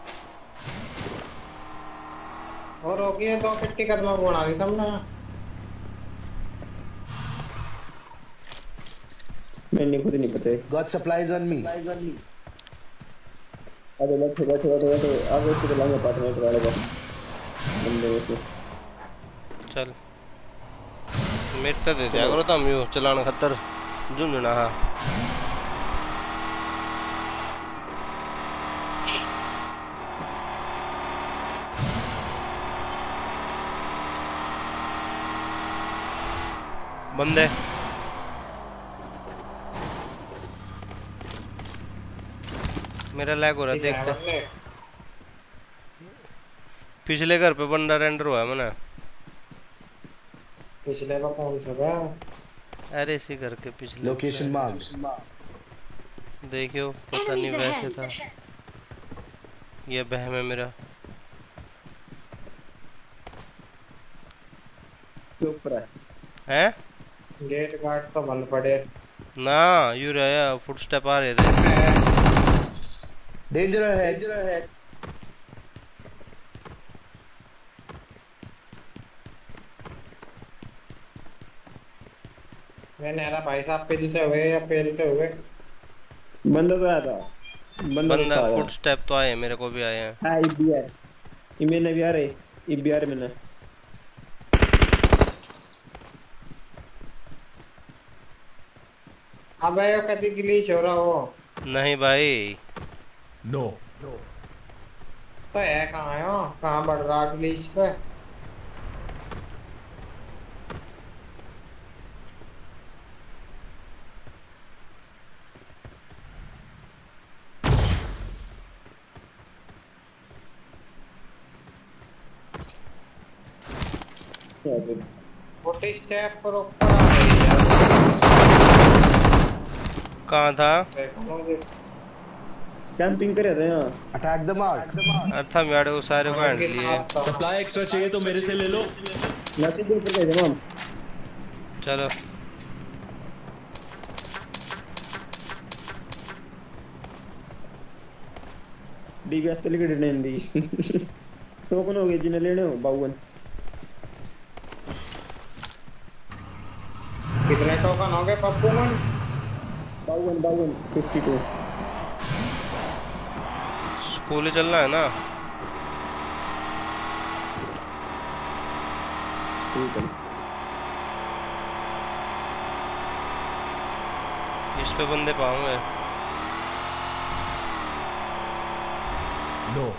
और हो गया दो फिफ्टी कदम बना दी तुमने। मैंने खुद नहीं पता। Got supplies on me. अबे बैठो बैठो बैठो बैठो आगे इसको चलाएंगे अपार्टमेंट वाले को। बंदे को चल मेरे तो दे दिया करो तुम यो चलाना खतर झुंझुना। हाँ बंदे मेरा लैग हो रहा है, देखते पिछले घर पे बंदा रेंडर हुआ है मैंने। पिछले का कौन सा था? अरे इसी घर के पिछले। Location mark. देखियो पता नहीं वैसे था। ये बहम है मेरा। ऊपर है। हैं? गेट गार्ड तो बंद पड़े। ना यू रहा फुटस्टेप आ रहे रे। Danger ahead. Danger ahead. मैं नहरा भाई साहब पे जीते हुए या पेलते हुए। बंदा तो आया था। बंदा बंदा फुटस्टेप तो आए मेरे को भी आए हैं। हाँ इबी है। इमे ने भी आ रहे। इबी आ रहे मैंने। अबे यो कभी ग्लिच हो रहा हो। नहीं भाई नो तो है कहाँ है? कहाँ बढ़ रहा ग्लिच पे? फोर्टी स्टेप पर ऊपर आ गई यार। कहाँ था? कैंपिंग कर रहे हैं। Attack the mark. अच्छा मेरे को सारे को हैंड लिए। सप्लाई एक्स्ट्रा चाहिए तो मेरे से ले लो। मैसेज के ऊपर भेजो हम। चलो डीबीएस तो लिखी नहीं दी टोकन हो गए जिन्हें लेने हो बावन कितने टोकन हो गए पप्पू मन बावन बावन फिफ्टी टू स्कूल ही चलना है ना ठीक है इस पे बंदे पाऊंगे नो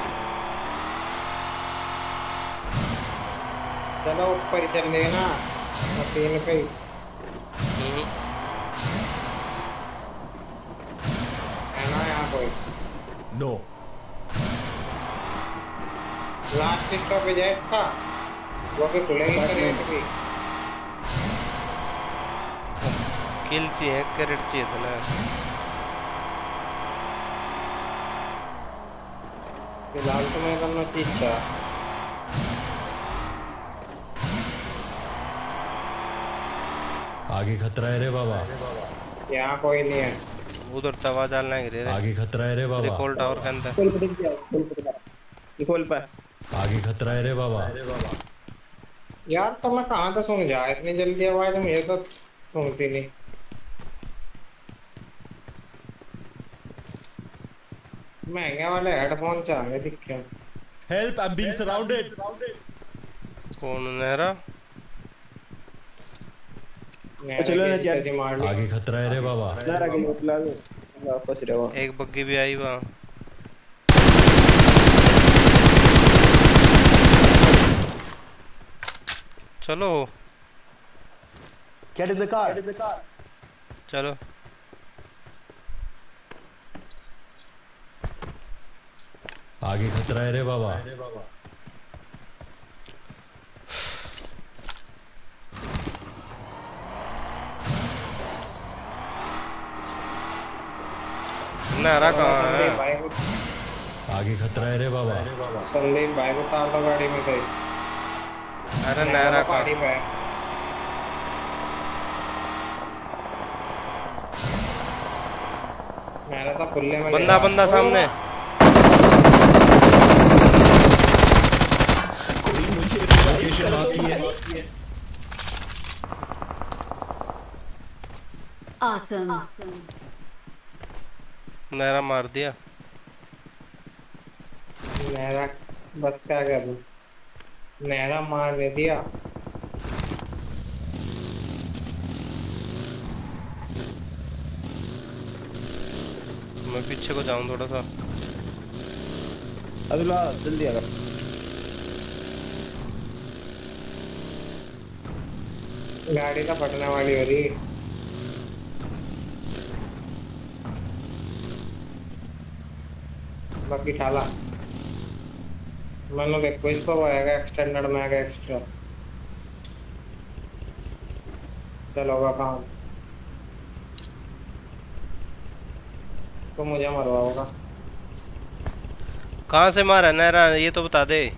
चलो ऊपर ही चल लेना ना मशीन पे हम्म, है ना यहाँ कोई नो लास्ट स्टॉप पे जाए था वो भी खुलेगी करेट भी किल चाहिए कैरेट चाहिए था ना फिलहाल तो मैं करना चीज था आगे खतरा है रे बाबा यहाँ कोई नहीं है उधर तवा डालना है रे आगे खतरा है रे बाबा रिकॉल टावर के अंदर खोल पर क्या खोल पर खोल पर आगे खतरा है रे बाबा यार तो मैं कहाँ तो सुन जा इतनी जल्दी आवाज मुझे तो सुनती नहीं महंगे वाले हेडफोन चाहिए दिखे help I am being surrounded कौन नहरा चलो ना यार। मार ली आगे खतरा है रे बाबा ना रखे लोग लागे वापस रहो एक बग्गी भी आई वहाँ चलो Get in the car. चलो आगे खतरा है रे बाबा नहरा कहाँ है भाई को आगे खतरा है रे बाबा संदीप भाई को तार दो गाड़ी में गई अरे नहरा कहाँ गाड़ी पे मेरा तो खुले में बंदा बंदा सामने कोई मुझे लोकेशन आती है Awesome. नहरा मार दिया मेरा बस क्या करूं मेरा मार दे दिया मैं पीछे को जाऊं थोड़ा सा अब्दुल्ला जल्दी आ गाड़ी तो फटने वाली हो रही बाकी ठाला मैंने देखो इसको वो आएगा एक्सटेंडेड में आएगा एक्स्ट्रा चलोगा काम तो मुझे मरवाओगा कहाँ से मारा नहरा ये तो बता दे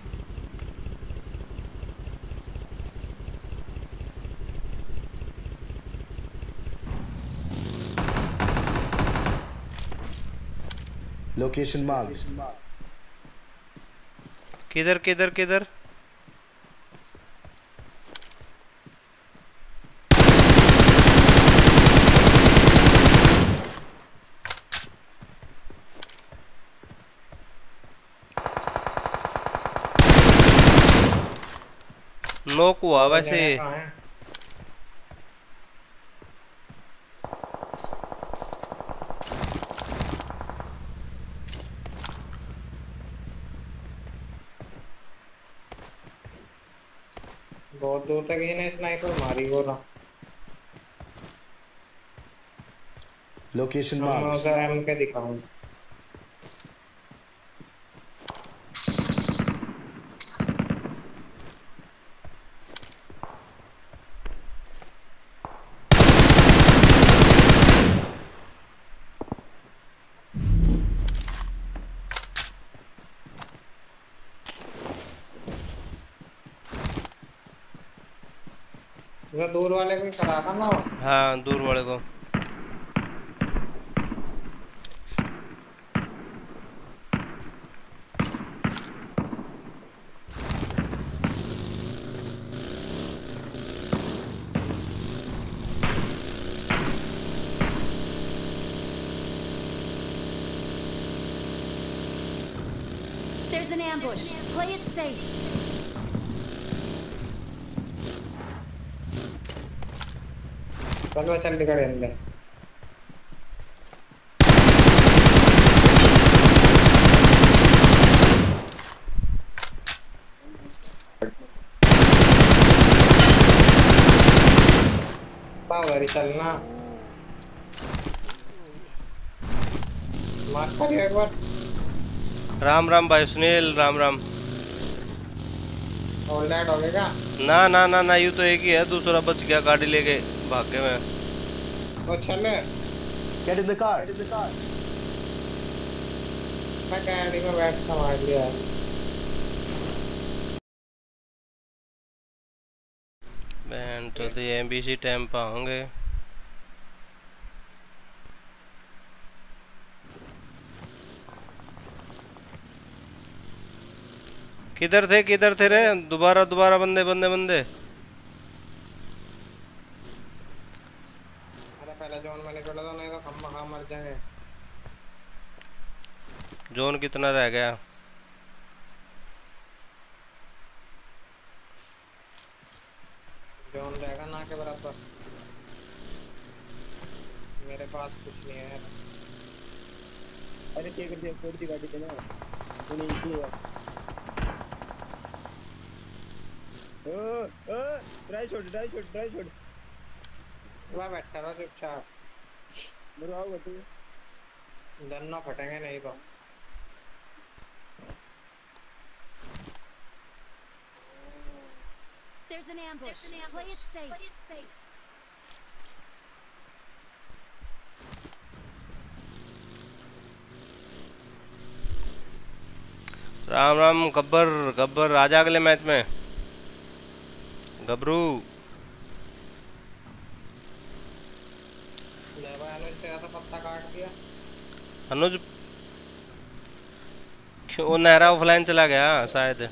Location marked. किधर किधर किधर नॉक हुआ वैसे कहाँ है? बहुत दूर तक ही ना स्नाइपर मारी हो रहा Location मैं marked. उसे एम के दिखाऊं वो दूर वाले को करा था ना हाँ दूर वाले को There's an ambush. Play it safe. चलो चल निकल अंदर पावर चलना मार कर एक बार राम राम भाई सुनील राम राम ऑलराइट हो गया ना ना ना ना यूं तो एक ही है दूसरा बच गया गाड़ी लेके भाग के मैं तो चले Get in the car. Get in the car. मैं गाड़ी में बैठ के मार लिया बहन तो ये एमबीसी टाइम पे होंगे किधर थे किधर थे रे दोबारा दोबारा बंदे बंदे बंदे अरे पहले जोन में निकल दो नहीं तो हम वहां मर जाएंगे जोन कितना रह गया जोन रहेगा ना के बराबर मेरे पास कुछ नहीं है अरे क्या कर दिया फोड़ दी गाड़ी पे ना तो नहीं किया ओ ओ ड्राइव छोड़ ड्राइव छोड़ ड्राइव छोड़ वहां बैठा रहो चुपचाप मेरे आओ तू दोनों फटेंगे नहीं तो There's an ambush. Play it safe. Ram Ram Gabbar Gabbar आजा अगले मैच में गबरू ले भाई अनुज तेरा तो पत्ता काट दिया अनुज क्यों वो नहरा ऑफलाइन चला गया शायद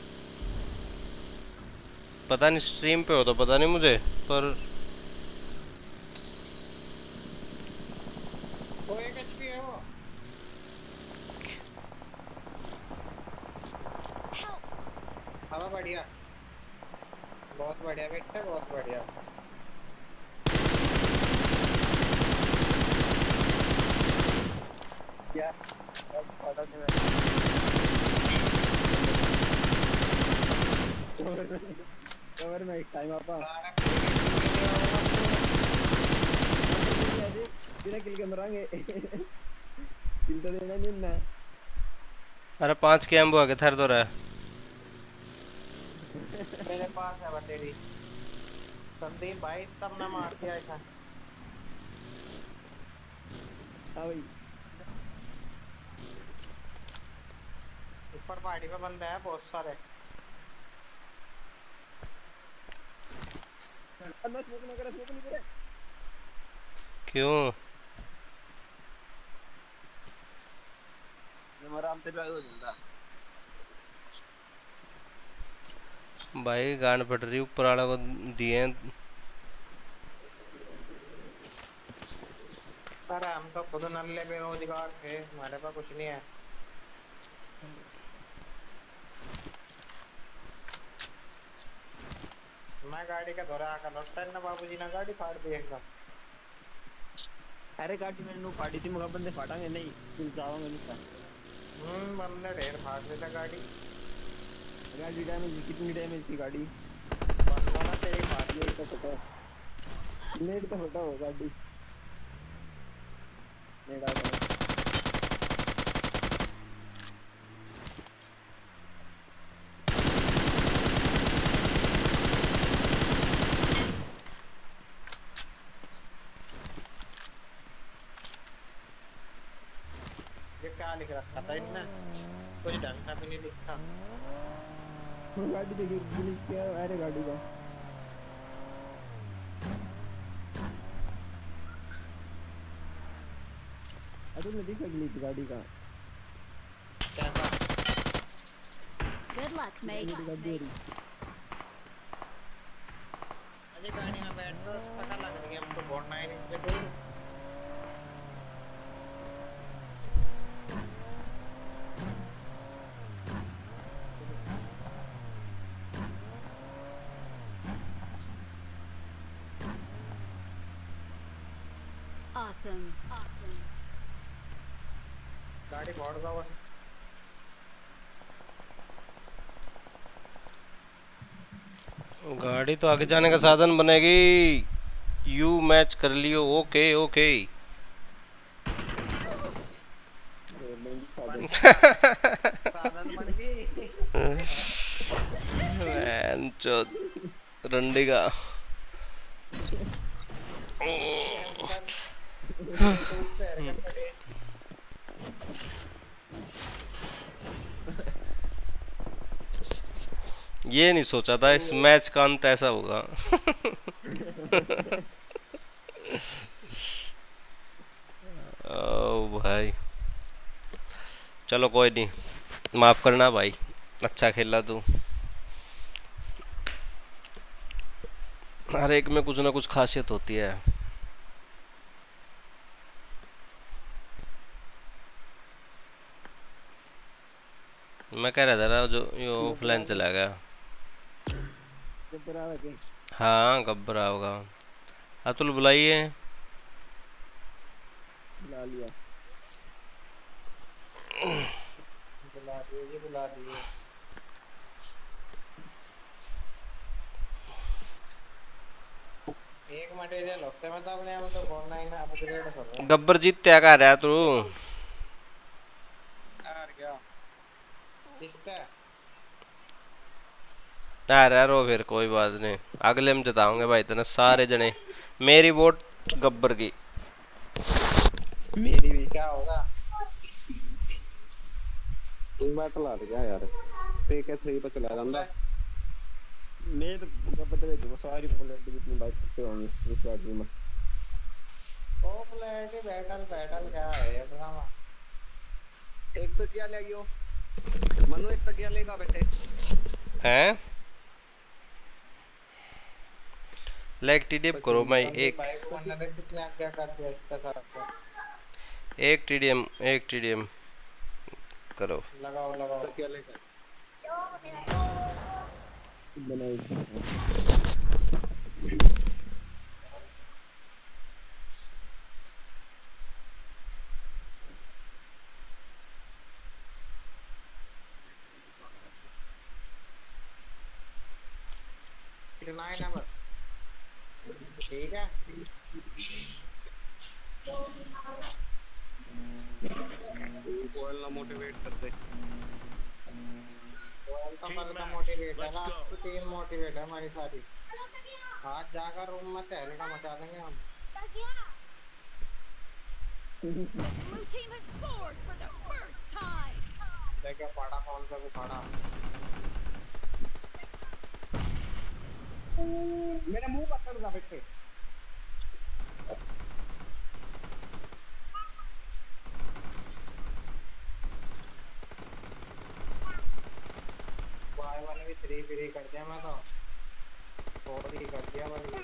पता नहीं स्ट्रीम पे हो तो पता नहीं मुझे पर वो एक एचपी है वो हवा बढ़िया बहुत बढ़िया बेटा बहुत बढ़िया क्या कवर में एक टाइम आपा बिना किल के मरांगे किल तो देना नहीं ना अरे पांच के एम्बो आगे थर तो रहा है मेरे पास है बटेरी संदीप भाई तब ना मार दिया ऐसा हां भाई ऊपर पहाड़ी पे बंदे हैं बहुत सारे अंदर स्मोक न करे स्मोक नहीं करे क्यों ये मराम तेरे आयो जिंदा भाई गांड फट रही ऊपर वाला को दिए अरे हम तो खुद नल्ले बेरोजगार थे हमारे पास कुछ नहीं है मैं गाड़ी का धोरा आकर लौटता है ना बाबूजी ना गाड़ी फाड़ दी एकदम अरे गाड़ी मैंने नो फाड़ी थी मगर बंदे फाड़ांगे नहीं तुम जाओगे नहीं का हम्म बंदे ढेर फाड़ देता गाड़ी गाड़ी डैमेज कितनी डैमेज थी गाड़ी बंदा ना तेरी फाड़ ये तो पता नेट तो फटा हो गाड़ी नेट आ गया ये क्या लिख रखा था इनने कुछ ढंग का भी नहीं लिखा गाड़ी देखिए पुलिस क्या अरे गाड़ी का अरे मैं देख ली थी गाड़ी का कैसा Good luck, mate. अजय गाड़ी में बैठ तो पता लग गया हमको बोलना है नहीं पे दूर Awesome. Awesome. गाड़ी फोड़ दो बस। गाड़ी तो आगे जाने का साधन बनेगी। यू मैच कर लियो। Okay okay. साधन बन गई। मैन चोद रंडी का। ये नहीं सोचा था इस मैच का अंत ऐसा होगा। ओ भाई चलो कोई नहीं, माफ करना भाई, अच्छा खेला तू। हर एक में कुछ ना कुछ खासियत होती है। मैं कह रहा था ना जो ये ऑफलाइन चला गया। हाँ घबरा होगा। अतुल बुलाइए। बुला लिया। बुला दिए जी बुला दिए। एक मटेरियल हफ्ते में तो अपने आप तो बोलना ही ना अपग्रेड करो। गब्बर जीतते क्या रहा तू? यार क्या किसका? यार रो फिर कोई बात नहीं, अगले में जिताऊंगे भाई इतने सारे जने। मेरी वोट गब्बर की। मेरी भी। क्या होगा? एक बार चला गया यार, पे के थ्री पे चला जाऊंगा मैं तो। गब्बर तो जो सारी पॉपुलैरिटी जितनी बाइक पे होंगी इस बार में। पॉपुलैरिटी बैटल बैटल क्या है ये ड्रामा? एक तो क्या ले गयो मनु, एक तो क्या लेगा बेटे हैं? लाइक टीडीएम करो मैं एक बाइक को ने कितने आप क्या करते हैं इसका सारा? एक टीडीएम एक टीडीएम करो। लगाओ लगाओ। तो क्या लेगा बनाई इतना ही ना बस। ठीक है कोयल ना मोटिवेट करते। कोयल तो मरता मोटिवेट है ना, तो तीन मोटिवेट है हमारी सारी। आज जाकर रूम में तहलका मचा देंगे हम। Blue team has scored for the first time. देखिए पड़ा कौन सा भी पड़ा। मेरा मुंह पकड़ दा बेटे। वाई वाले भी थ्री फ्री कर दिया मैं तो। फोर ही कर दिया भाई।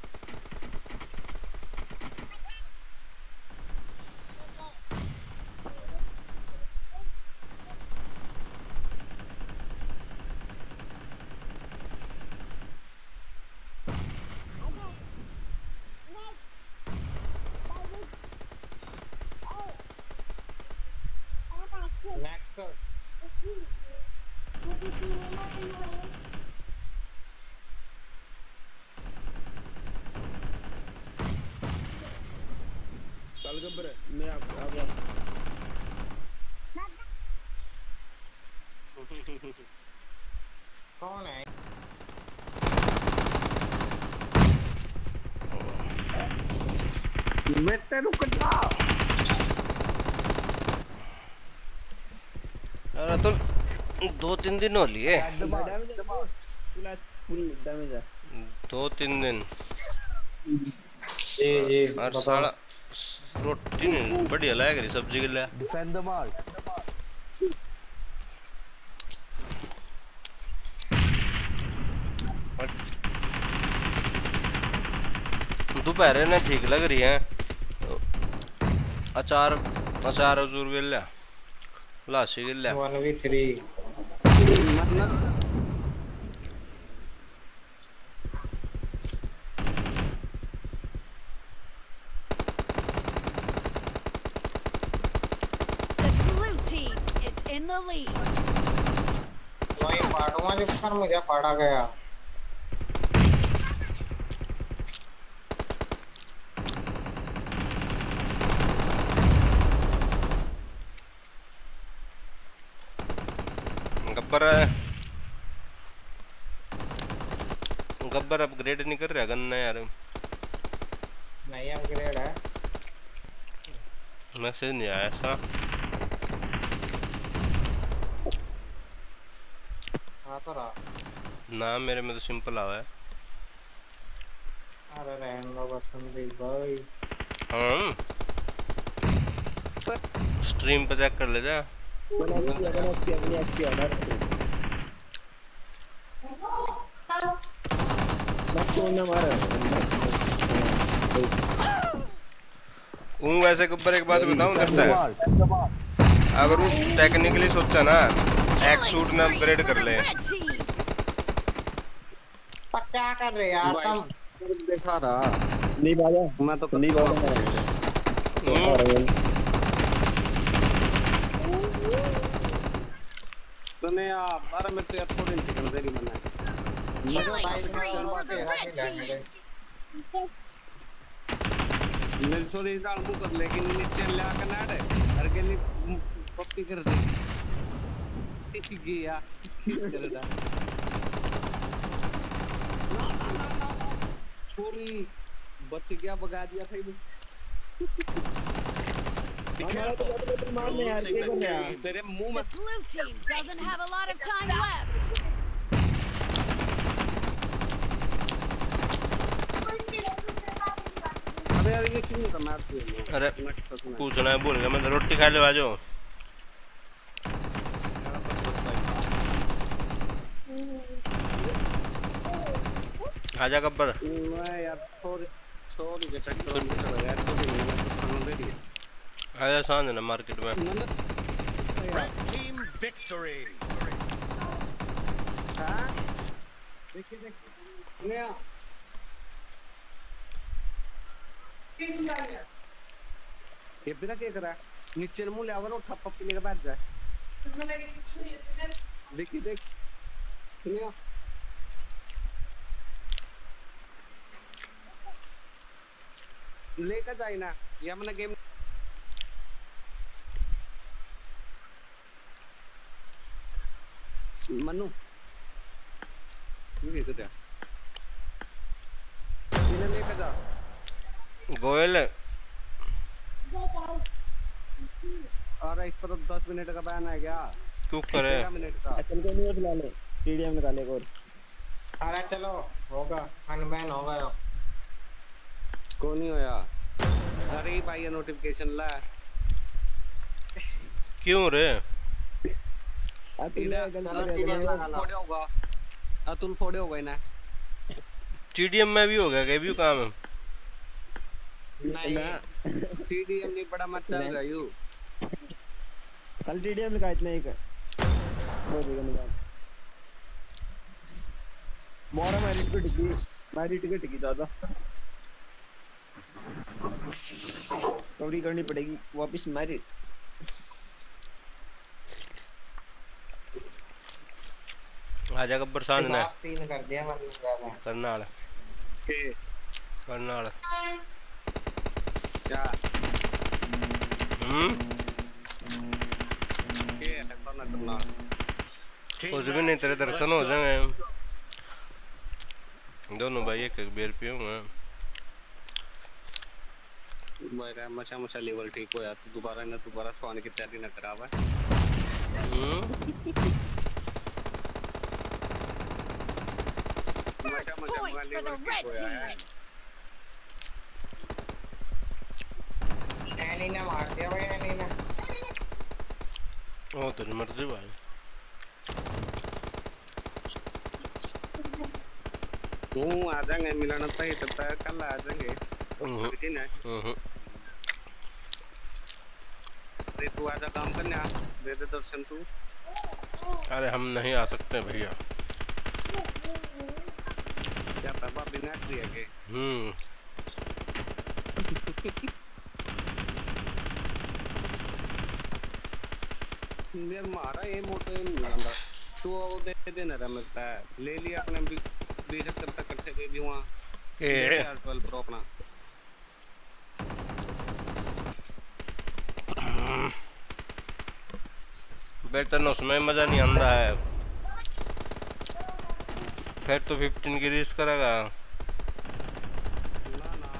Nexus चल गब्बर मैं आ गया। कौन है? बेटे रुक जा। अरे तो दो तीन दिन हो लिए। फुल डैमेज है। दो तीन दिन जी जी और साला रोटी नहीं बढ़िया लग रही सब्जी के लिए। Defend the mark. दोपहर ने ठीक लग रही है। अचार अचार हजूर गिल्ला लाशी गिल्ला वन वी थ्री चुप कर मुझे पड़ा गया। गब्बर गब्बर अपग्रेड नहीं कर रहा गन्ना यार। नहीं अपग्रेड है। मैसेज नहीं आया ऐसा। हाँ तो रहा ना मेरे में तो सिंपल आवा है। अरे रहने दो बस संदीप भाई। हाँ स्ट्रीम पे चेक कर ले जा। हूँ वैसे गब्बर एक बात बताऊँ करता है अगर वो टेक्निकली सोचा ना एक सूट में अपग्रेड कर ले। पर क्या कर रहे यार तुम? देखा रहा नहीं बाजा मैं तो नहीं बाजा सुने आप बारह में तो यार थोड़ी चिकन देरी मना मैं सॉरी डाल मुंह कर लेकिन नीचे ले आकर ना डे हर के लिए कॉपी कर दे ठीक गया किस कर रहा छोरी बच गया भगा दिया था ये हमारा तो तो मारने यार ये कर रहा तेरे मुंह में। The blue team doesn't have a lot of time left. अरे यार ये क्यों नहीं मारते हो? अरे पूछना है बोल गया मैं रोटी खा ले आजो। आजा गब्बर। मैं यार सॉरी सॉरी के चक्कर में चला गया तो भी मैं खाना दे दिया। आजा सांझ ना मार्केट में। Team victory. हां देखिए देखिए ले आ ये बिना क्या करा नीचे मुंह ले आवर और ठप्पा पीने के बाद जाए देखिए देख सुनिए लेकर जाए ना ये हमने गेम मनु ये तो क्या इन्हें लेकर जा गोयल और इस पर तो दस मिनट का बैन है क्या क्यों करे मिनट का चल को नहीं बुला ले टीडीएम निकाले और अरे चलो होगा अनबैन होगा यो को नहीं होया अरे भाई ये नोटिफिकेशन ला क्यों रे अतुल फोड़े होगा अतुल फोड़े होगा ना टीडीएम में भी हो गया क्या भी काम है नहीं टीडीएम नहीं बड़ा मत चल रहा यू कल टीडीएम का इतना ही कर वो देगा निकाल मोरा मेरी टिकट की मेरी टिकट की दादा थोड़ी करनी पड़ेगी वापस मैरिट आजा गब्बर सांझ ने सीन कर दिया मतलब ज्यादा करना वाला के करना वाला क्या हम्म के ऐसा ना करना कुछ भी नहीं तेरे दर्शन हो जाएंगे दोनों भाई एक एक बेर पियूंगा मेरा मचा मचा लेवल ठीक हो यार तू दोबारा ना दोबारा सोने की तैयारी ना करावा hmm First point for the red team. एनी ने मार दिया भाई एनी ने ओ तेरी मर्जी भाई तू आ जाएंगे मिलन तो ही तब तक कल आ जाएंगे ठीक है हम्म अरे तू आजा काम करने आ दे दे दर्शन तू अरे हम नहीं आ सकते भैया क्या पापा बिना दिया के हम्म मेरे मारा ये मोटो ये मिलंदा तू वो दे देना रहा मिलता है ले लिया अपने भी बीस तक तक इकट्ठे दे दी वहाँ के यार ट्वेल्व प्रो अपना बेटर ना उसमें मजा नहीं आंदा है फिर तो फिफ्टीन की रीस करेगा ना ना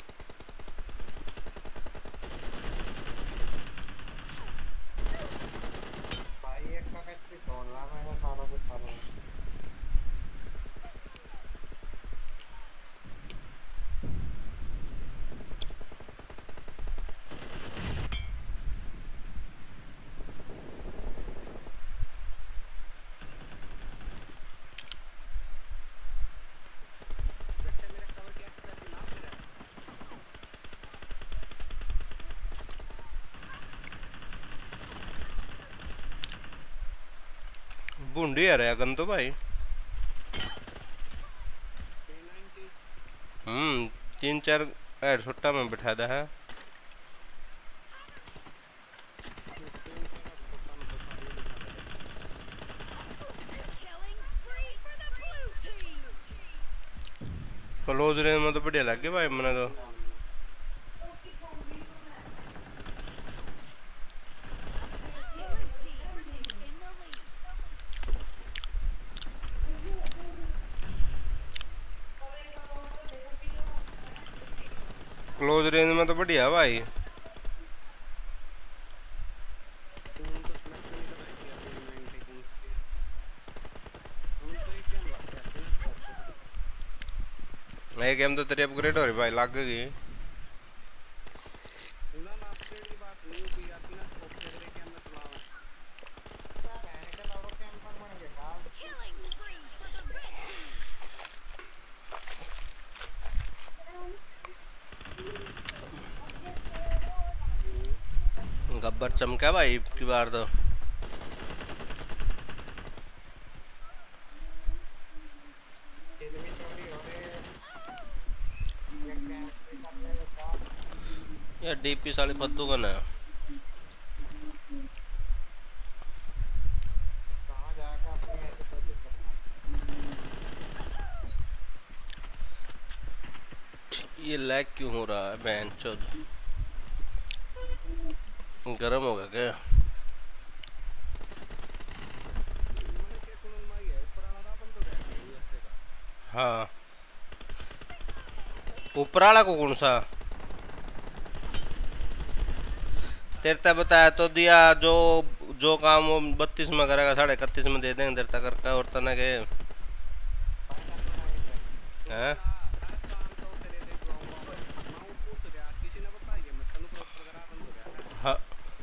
भाई एक का कैसे तोड़ना मैं सारा कुछ सारा बूंदी आ रहा गन तो भाई हम्म तीन चार ऐड छोटा में बिठा दा है Killing spree for the blue team. Close range में तो बढ़िया लग गया भाई मैंने तो Blue team is in the lead. Close range में तो बढ़िया भाई एक गेम तो तेरी अपग्रेड हो रही भाई लग गई ना ना अपग्रेड की बात नहीं हुई यार ना अपग्रेड के अंदर चलाओ क्या कहने का लोगों के अंदर बन गया Killing spree for the red team. Gabbar चमका भाई की बार तो किल भी चोरी हो रहे हैं एक कैंप करने के साथ यार डीपी साली फद्दू का ना कहाँ जाकर अपने ऐसे कोशिश करना ये लैग क्यों हो रहा है बहन चोद गरम होगा क्या मैंने क्या सुनन में है पुराना था बंद हो गया यूएसए का हाँ ऊपर वाला को कौन सा तेरे तक बताया तो दिया जो जो काम वो बत्तीस में करेगा साढ़े इकतीस में दे देंगे तेरे तक करके और तना के हैं हाँ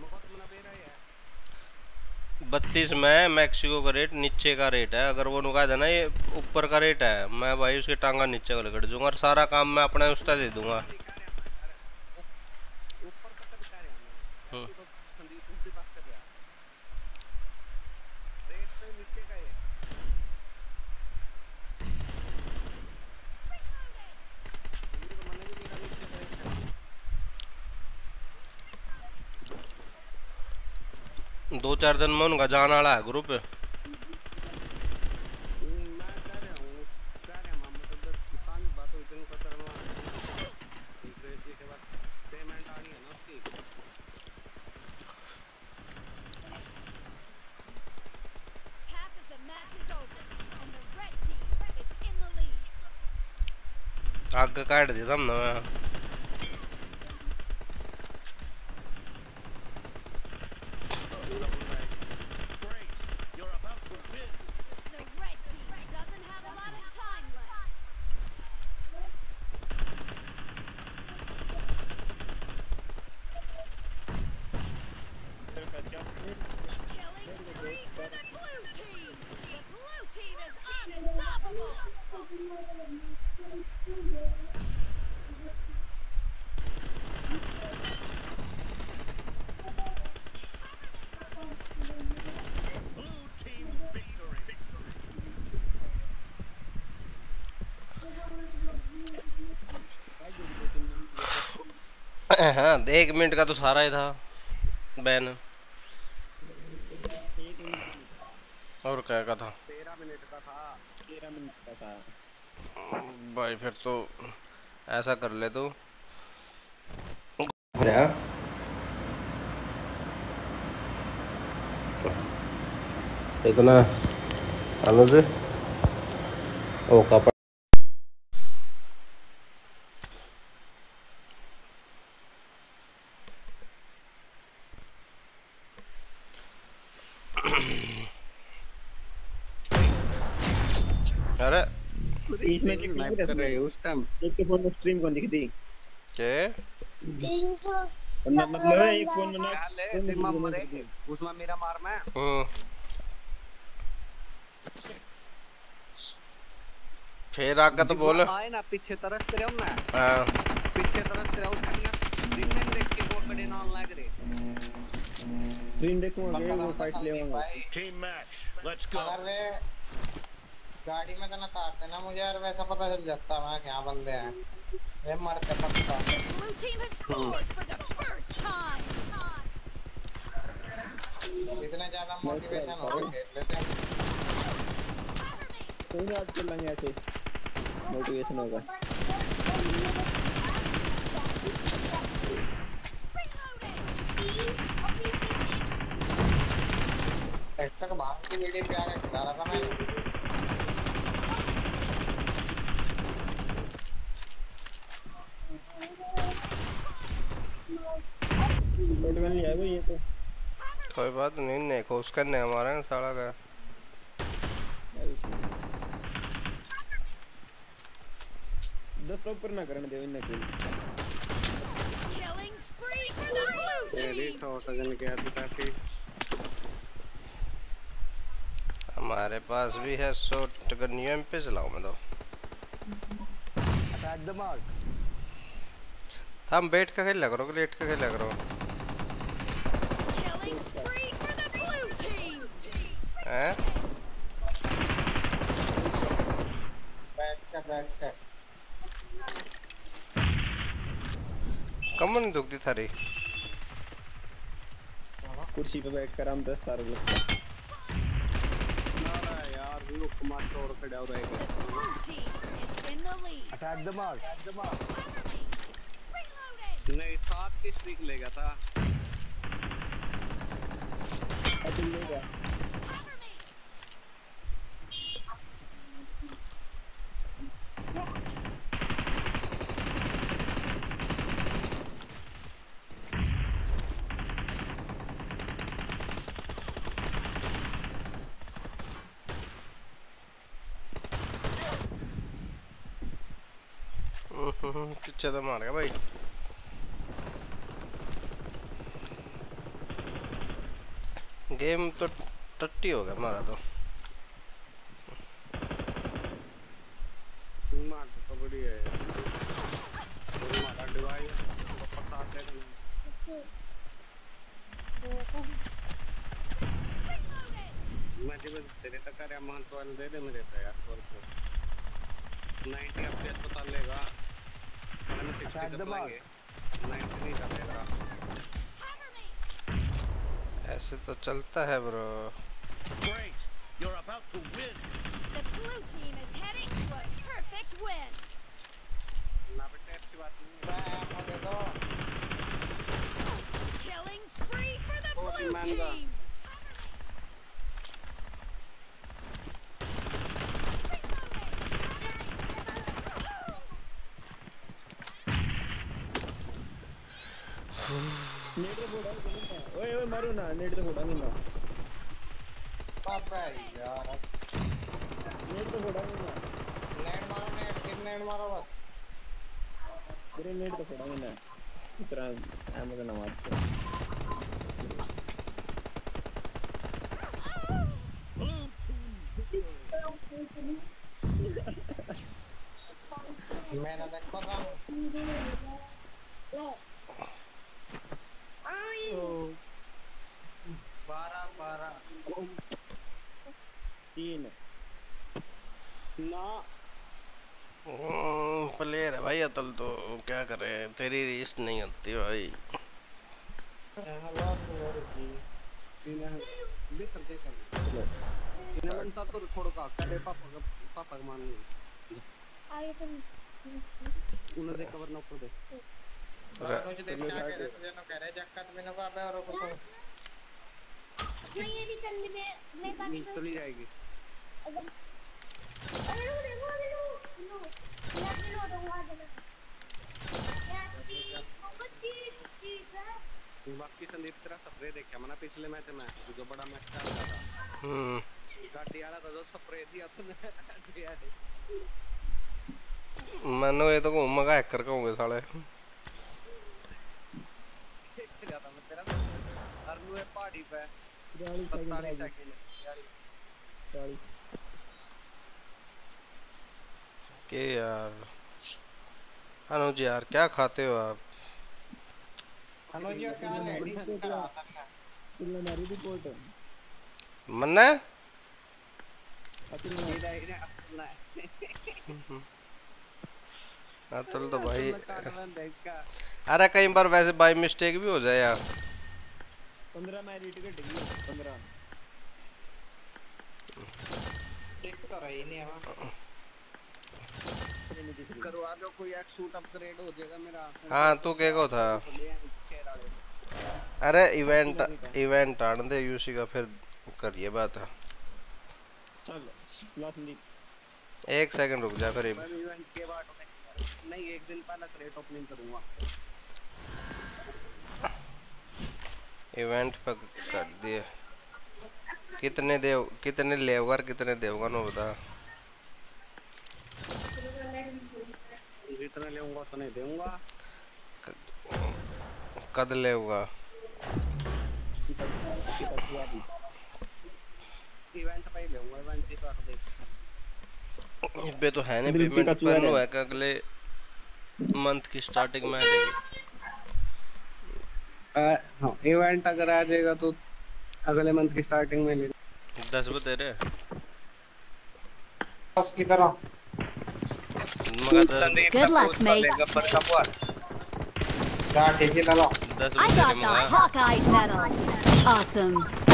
बत्तीस में मैक्सिको का रेट नीचे का रेट है अगर वो नुका देना ये ऊपर का रेट है मैं भाई उसके टांगा नीचे को लेकर दूंगा और सारा काम मैं अपना उसका दे दूंगा दो चार दिन में उनका जाने वाला है group Half of the match is over, and the red team is in the lead. आग काट देता हम ना मैं The red team doesn't have a lot of time left. Killing spree for the blue team. The blue team is unstoppable. हाँ एक minute का तो सारा ही था बैन और क्या का था? तेरह मिनट का था। तेरह मिनट का था भाई फिर तो ऐसा कर ले तू। इतना अनुज ओ कपड़ा अरे इसमें लाइव कर रहे हो उस टाइम। एक के फोन में स्ट्रीम कौन दिखती के मतलब एक फोन में ना ले सिमा मरे उसमें मेरा मार में। हम्म फिर आगे तो बोल। आए ना पीछे तरस करे हम ना। हां पीछे तरस करे उस दिन दिन देख के वो कड़े ना लग रहे। स्ट्रीम देखूंगा वो फाइट लेवांगा। Team match. Let's go. अगर वे गाड़ी में तो ना काटते ना मुझे यार वैसा पता चल जाता मैं क्या बंदे हैं वे मरते पक्का। Blue team has scored for the first time. इतने ज्यादा मोटिवेशन हो गए खेल लेते हैं। कोई ना आज चलेंगे ऐसे मोटिवेशन होगा। एक तक भाग की वीडियो प्यार है डाला था मैंने। बट मैंने लिया है ये तो कोई बात नहीं नहीं खोस करने हमारा है साला का। दस तो ऊपर ना करने दे इन्हें कोई। Killing spree for the blue तेरी team. छोटा जन के आदत ऐसी। हमारे पास भी है शॉट गन यूएम पे चलाओ मैं तो। Attack the mark. हम बैठ के खेल करो लेट के खेल करो। Killing spree for the blue team. हैं बैठ के बैठ के कमन दुखती थारी। कुर्सी पे बैठ कर हम दस सारे लोग ना यार वो कुमार चोर खड़ा हो रहेगा। Blue team is in the lead. Attack the mark. Attack the mark. Reloading. नहीं सात की स्ट्रीक लेगा था। अच्छा लेगा पीछे तो मार गया भाई। गेम तो टट्टी हो गया हमारा तो। मार तो बढ़िया है। हमारा डिवाइस वापस आते हैं। मैं जब तेरे तक कर मान तो वाले दे दे मेरे पे यार फोर को नब्बे एफपीएस तो चल लेगा। मैंने साठ पे चलाएंगे नब्बे नहीं चलेगा। ऐसे तो चलता है bro. Great. You're about to win. The blue team is heading to a perfect win. ना बेटे अच्छी बात नहीं है। मैं मुझे तो Killing spree for the बहुत blue महंगा। team. नेट तो फोड़ा ओए ओए मारो ना नेट तो फोड़ा नहीं ना पापा यार नेट तो फोड़ा नहीं ना नेट मारो नेट किन नेट मारो बस मेरे नेट तो फोड़ा नहीं ना इतना अमेज़न आवाज से मैंने देखो था बारह बारह तीन ना प्लेयर है भाई अतुल तो क्या करे तेरी रीस नहीं होती भाई। हेलो जी तीन है देख कर देख कर इन्हें मनता तो छोड़ का करे पापा का पापा का मान आई सुन उन्हें देख कवर ना ऊपर दे मुझे देख क्या कह रहे तुझे ना कह रहे जक्का तो मैंने कहा और को जो ये भी चल मैं मैं काट चली जाएगी अगर अरे लो देखो अरे लो लो लग लो दूंगा देना बाकी संदीप तेरा स्प्रे देखा मैंने पिछले मैच में जो बड़ा मैच था हम्म गाड़ी वाला था जो स्प्रे दिया तूने दिया दे मैंने ये तो घूम मगा हैकर कहूंगे साले चला था मैं तेरा हर नुए पहाड़ी पे पैंतालीस सेकंड चालीस के यार अनुज यार क्या खाते हो आप अनुज यार क्या लेडी करा करना तुमने मारी रिपोर्ट मन्ना इधर इधर अपना हाँ चल तो भाई अरे कई बार वैसे बाय मिस्टेक भी हो जाए यार पंद्रह मैरी टिकट है पंद्रह एक तो रही नहीं है करवा दो कोई एक शूट अपग्रेड हो जाएगा मेरा हाँ तू क्या को था अरे इवेंट इवेंट आने दे यूसी का फिर करिए बात है चल ला संदीप एक सेकंड रुक जा फिर इवेंट के बाद नहीं एक दिन पहले क्रेट ओपनिंग करूंगा इवेंट पर कर दिए कितने देव कितने लेवगा कितने देवगा नो बता जितना लेऊंगा तो नहीं दूंगा कद लेवगा इवेंट पे ही लेऊंगा इवेंट की बात देख इस पे तो है नहीं पेमेंट पर नो है कि अगले मंथ की स्टार्टिंग में आ जाएगी हाँ इवेंट अगर आ जाएगा तो अगले मंथ की स्टार्टिंग में ले दस बजे रे उसकी तरह Good luck, mates. क्या ठीक है चलो दस I बजे got the Hawkeye medal. Awesome.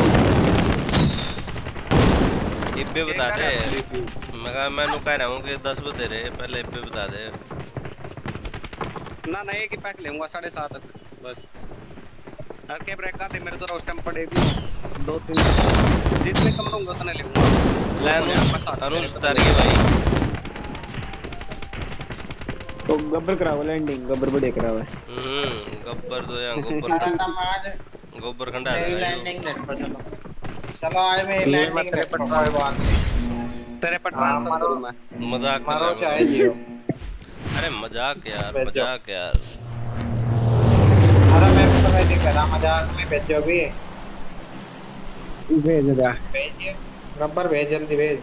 इब्बे बता दे मैं मैं नु कह रहा हूँ कि दस बजे रे पहले इब्बे बता दे ना नहीं कि पैक लेऊंगा साढ़े सात तक बस हर के ब्रेक का मेरे तो रोस्ट टाइम पड़ेगी दो तीन जितने कम लूंगा उतने लेऊंगा प्लान अनुज तारी भाई तो गब्बर कराओ लैंडिंग गब्बर बड़े कराओ हम्म गब्बर तो यहाँ गोबर खंडा आज गोबर खंडा मेरी लैंडिंग नेट पर चलो चलो आज मेरी लैंडिंग नेट पर कोई बात नहीं तेरे पर ट्रांसफर करूं मैं मजाक कर मारो रहा चाहे हूँ जियो अरे मजाक यार मजाक यार अरे मैं तो मैं कह रहा मजाक में भेजो भी भेज दे भेजिए गब्बर भेज जल्दी भेज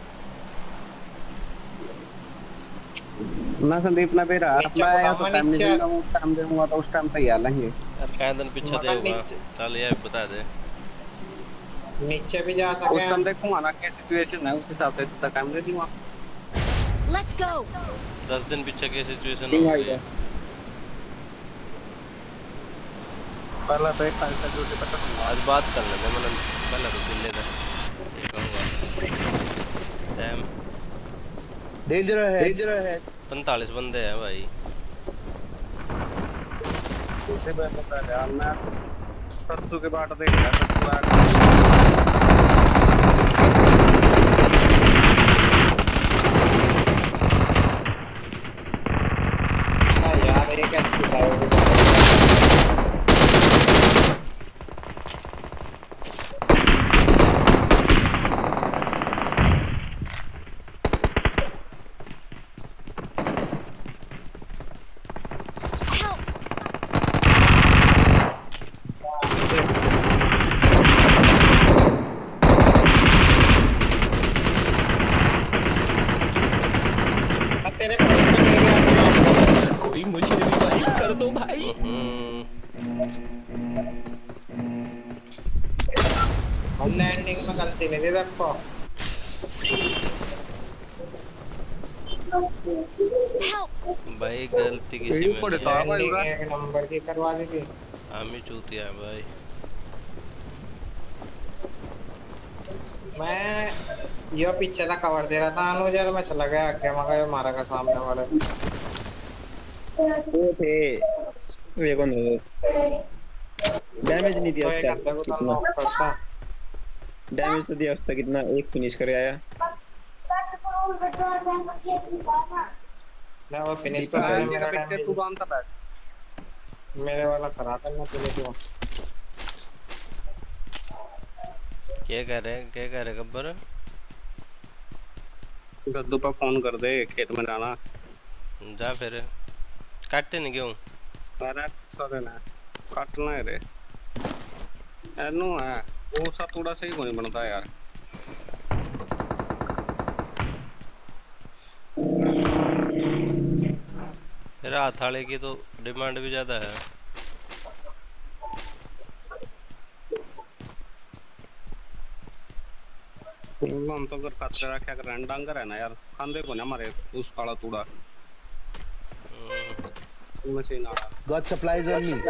ना संदीप ना बेरा मैं या तो टाइम नहीं दूंगा उस टाइम दूंगा तो उस टाइम तैयार लेंगे यार कई दिन पीछे देगा चल ये बता दे नीचे भी जा सके उस टाइम देखूंगा ना क्या सिचुएशन है उस हिसाब से तो टाइम दे दूंगा Let's go. दस दिन पीछे की सिचुएशन हो गई पहला तो एक साल से ड्यूटी पर आज बात कर लेते हैं मतलब पहले तो दिल लेता ये कहूँगा डैम डेंजर है डेंजर है पैंतालीस बंदे हैं भाई दूसरे पे पता है यार मैं सरसों के बाट देख रहा था पूरा यार ये क्या बताओ कोई मुझे रिवाइव कर दो भाई हम लैंडिंग में गलती नहीं थी रखो भाई गलती किसी में नहीं है। लैंडिंग एक नंबर की करवा दी थी हम ही चूतिया है भाई मैं ये पीछे का कवर दे रहा था अनुज यार, मैं चला गया आगे मगा ये मारा का सामने वाले वो थे ये कौन है? डैमेज नहीं दिया तो एक उसका अंदर को तो कितना नॉक करता। डैमेज तो दिया उसका कितना, एक फिनिश कर आया। मैं वो फिनिश दीपक कराया भाई, मेरा पिट्टे डैमेज तू बांध था बैठ। मेरे वाला करा था ना तुझे क्यों? क्या कह रहे क्या कह रहे गब्बर? गद्दू पर फोन कर दे, खेत में जाना। जा फिर काटते नहीं क्यों? अरे सो देना काटना है रे एनु है वो सा थोड़ा सही कोई बनता यार। फिर हाथ वाले की तो डिमांड भी ज्यादा है। हम तो अगर कचरा क्या कर रहे हैं डांगर है ना यार, खांदे को ना हमारे उस काला तूड़ा मशीन आ रहा। Got supplies on me.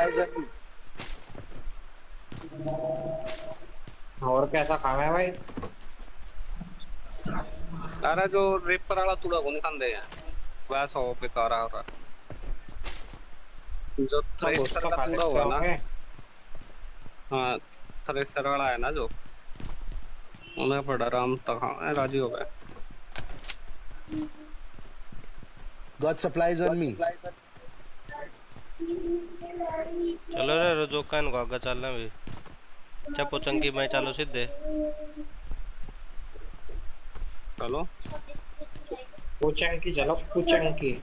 और कैसा काम है भाई? अरे जो रिपर वाला तूड़ा को नहीं खांदे हैं वैसा हो पे कारा हो रहा। जो थ्रेसर का तूड़ा हुआ ना, हाँ थ्रेसर वाला है ना जो उन्हें पड़ा राम तक हाँ राजी हो गए। Got supplies on me. चलो रे रोजोका इनको आगे चलना भी चप्पो चंकी मैं चालो सीधे चलो पूचंकी चलो पूचंकी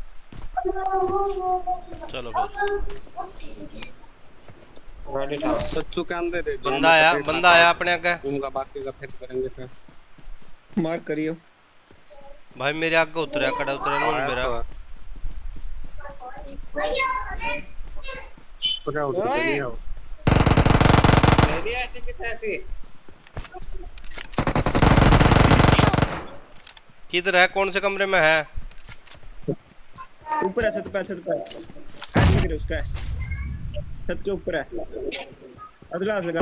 चलो फिर गाड़ी उठाओ। सच्चू के अंदर दे बंदा आया बंदा आया अपने आगे उनका बाकी का फिर करेंगे फिर मार करियो भाई मेरे आगे उतरा कड़ा उतरा नहीं मेरा पूरा उतर गया हो मेरी ऐसी किस ऐसी किधर है कौन से कमरे में है? ऊपर है छत पे छत पे ऐसे गिरे उसका छत के ऊपर है अगला लगा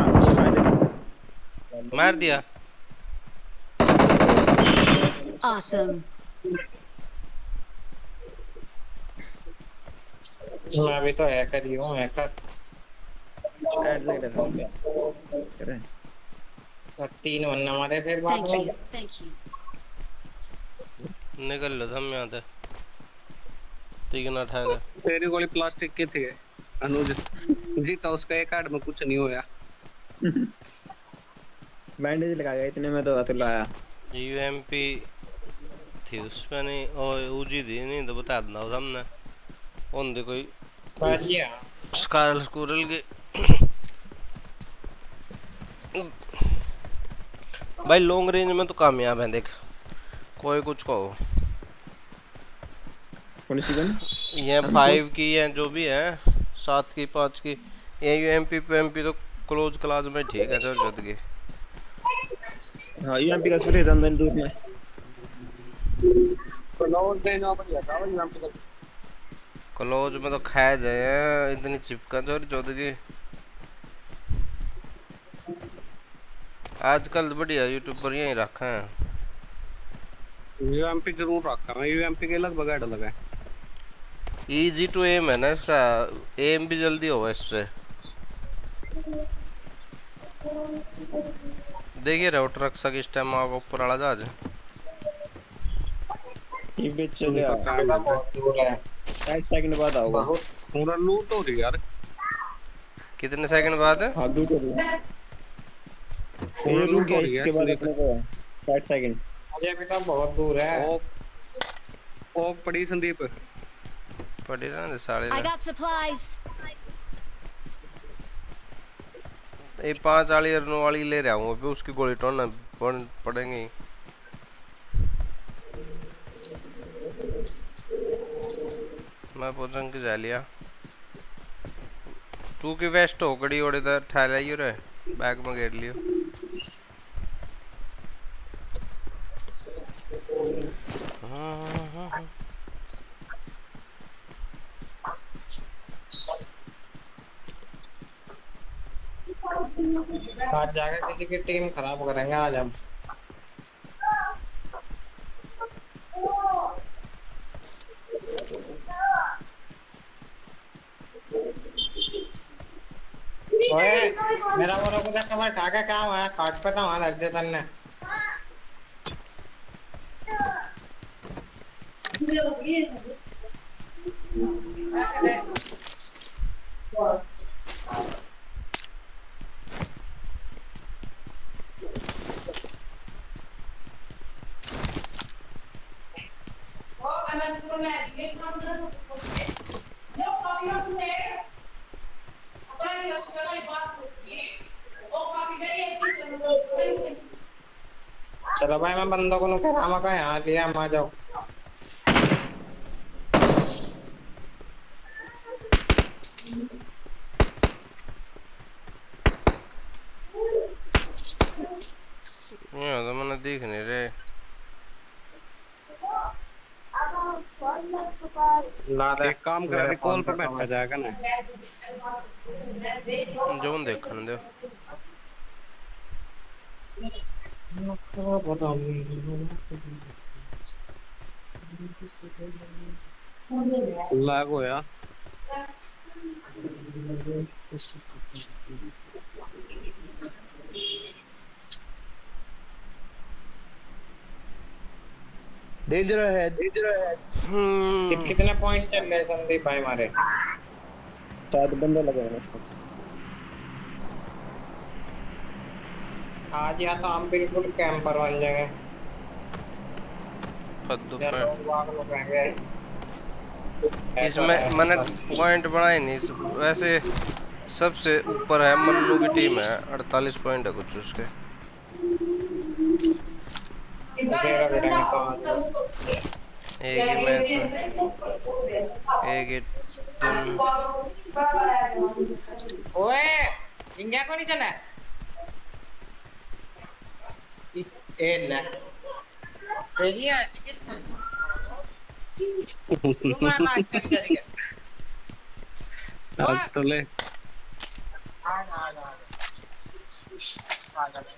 मार दिया। Awesome. मैं भी तो हैकर ही हूँ हैकर। ऐड लग रहा था करे तीन वन हमारे फिर बाद Thank में you. Thank you. निकल लो हम यहाँ से तीन उठाएगा। तेरी गोली प्लास्टिक की थी अनुज जीता उसका एक कार्ड में कुछ नहीं होया। बैंडेज लगा गया इतने में तो अतुल आया। यूएमपी थी उसमें नहीं और ऊजी थी नहीं तो बता देना हमने उन दे कोई बाजिया स्कारल स्कूरल के भाई लॉन्ग रेंज में तो कामयाब है देख कोई कुछ कहो। कौन सी गन? ये फाइव की है जो भी है सात की पाँच की ये यूएमपी पीएमपी तो क्लोज क्लास में ठीक है चल जुद की। हाँ यूएमपी का स्प्रे ज्यादा दूर में क्लोज देना बढ़िया था यूएमपी का क्लोज में तो खा जाए इतनी चिपका जोर जुद की। आजकल बढ़िया यूट्यूबर यही रखा है यूएमपी जरूर रखा है यूएमपी के लगभग ऐड लगा है। इजी टू एम है ना इसका एम भी जल्दी होगा इससे। देखिए रहो ट्रक सा किस टाइम आगे ऊपर वाला जहाज ये भी चले आ बहुत दूर है। एक सेकंड बाद आओगे पूरा लूट हो रही यार। कितने सेकंड बाद है? हाँ दूर है पूरा ये रुक लूट गया हो रही इसके बाद है। अपने को साठ सेकंड मुझे भी तो बहुत दूर है। ओ ओ पड़ी संदीप पड़ी रहने साले I got supplies. ये पांच वाली और नौ वाली ले रहा हूँ अभी उसकी गोली टोड़ना पड़ेंगे। मैं पोजन की जा लिया तू की वेस्ट हो गड़ी और इधर ठहरा ही रे बैग में घेर लियो। आज जाकर किसी की टीम खराब करेंगे आज हम। मेरा वो लोग का कमर ठाका क्या हुआ है काट पे था वहां लग दे तन्ने चलो भाई मैं बंदों को नुके रामा का यहाँ लिया हम आ जाओ ये तो मैंने देख नहीं रहे एक काम कर कॉल पे बैठा जाएगा ना जो देखने दो लैग होया Danger ahead. Danger ahead. कित कितने पॉइंट चल रहे संदीप भाई हमारे सात बंदे लगे हैं आज या तो हम बिल्कुल कैंपर बन जाएंगे पद्दू यार लोग वाग लोग रहेंगे इसमें मैंने पॉइंट बढ़ाए नहीं इस- वैसे सबसे ऊपर है मन्नू की टीम है अड़तालीस पॉइंट है कुछ उसके तेरा बेटा नहीं कहाँ एक ही मैच एक ही दिन ओए इंडिया को नहीं चला ए ले एरिया तुम आना इसके जरिए आज तो ले आ जा आ जा आ जा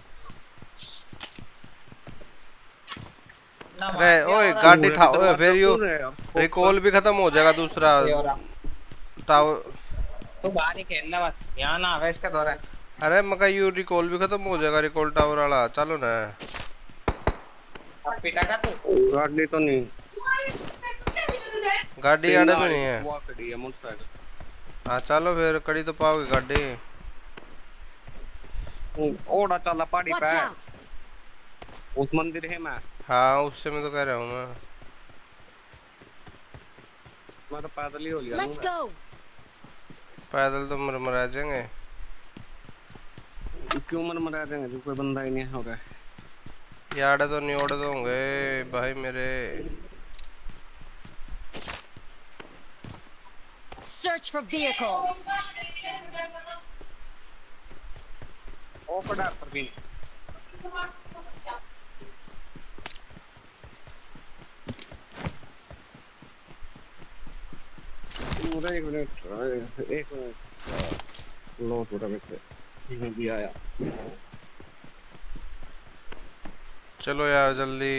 अरे ओए गाड़ी ठा ओए फिर यू रिकॉल भी खत्म हो जाएगा दूसरा टावर तो बाहर ही खेलना बस यहाँ ना आवे इसका दौरा अरे मका यू रिकॉल भी खत्म हो जाएगा रिकॉल टावर वाला चलो ना अब पिटा का तू गाड़ी तो नहीं गाड़ी आड़े में नहीं है वो खड़ी है मोटरसाइकिल हाँ चलो फिर कड़ी तो पाओगे गाड़ी ओड़ा चला पहाड़ी Watch पे out! उस मंदिर है मैं हाँ उससे मैं तो कह रहा हूँ मैं मैं तो पैदल ही हो लिया Let's go! पैदल तो मर मरा जाएंगे क्यों मर मरा देंगे जो कोई बंदा ही नहीं हो रहा है यार तो नहीं ओढ़ दोगे भाई मेरे Search for vehicles! ओ पड़ा प्रवीण पूरा एक मिनट एक मिनट लो थोड़ा वैसे इसमें भी आया चलो यार जल्दी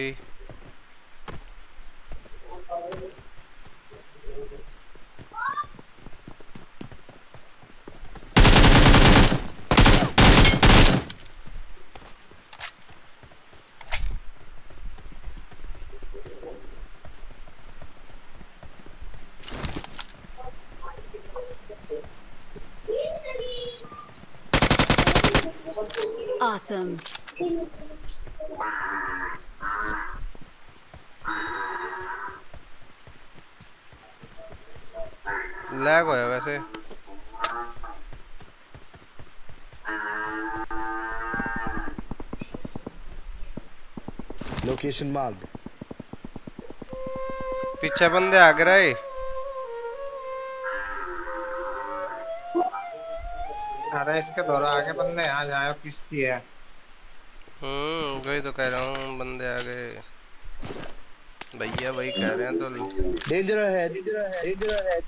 Awesome! लैग होया वैसे Location marked. पीछे बंदे आ गए अरे इसके दौरा आगे बंदे यहाँ जाए किसकी है हम्म वही तो कह रहा हूँ बंदे आ गए भैया वही कह रहे हैं तो Danger ahead. Danger ahead. Danger ahead.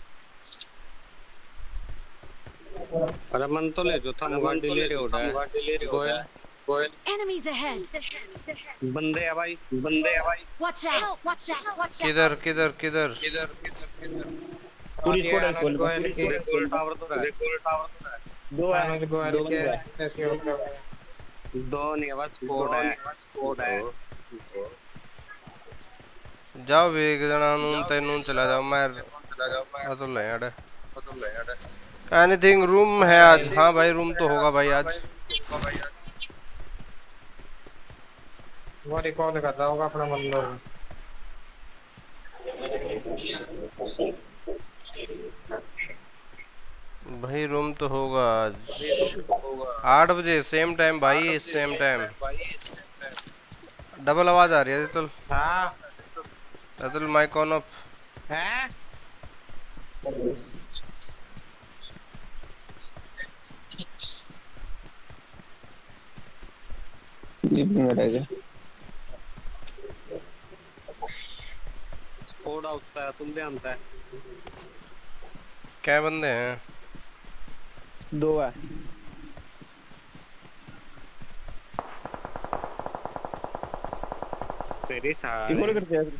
अरे मन तो ले जो था मोबाइल डिलीट हो रहा है गोयल गोयल Enemies ahead! बंदे है भाई बंदे है भाई Watch out! Watch out! Watch out! किधर किधर किधर किधर किधर किधर पूरी स्क्वाड है, गोयल गोल की गोल टावर तो है गोल टावर तो है दो है अनुज गोयल दो के बंदे हैं। ऐसे होता है। दो नहीं है बस स्कोड है स्कोड है जाओ वे एक जना नून ते नून चला जाओ मैं तो ले यार एनीथिंग रूम है आज हाँ भाई रूम तो होगा भाई आज वो रिकॉर्ड कर रहा होगा अपना बंदों भाई रूम तो होगा आज आठ बजे सेम टाइम भाई सेम टाइम डबल आवाज आ रही है अतुल हाँ अतुल माइक ऑन ऑफ हैं ये भी मेरा है स्कोड हाउस है तुम जानता है क्या बंदे हैं दो है तेरे सारे रिकॉल करते हैं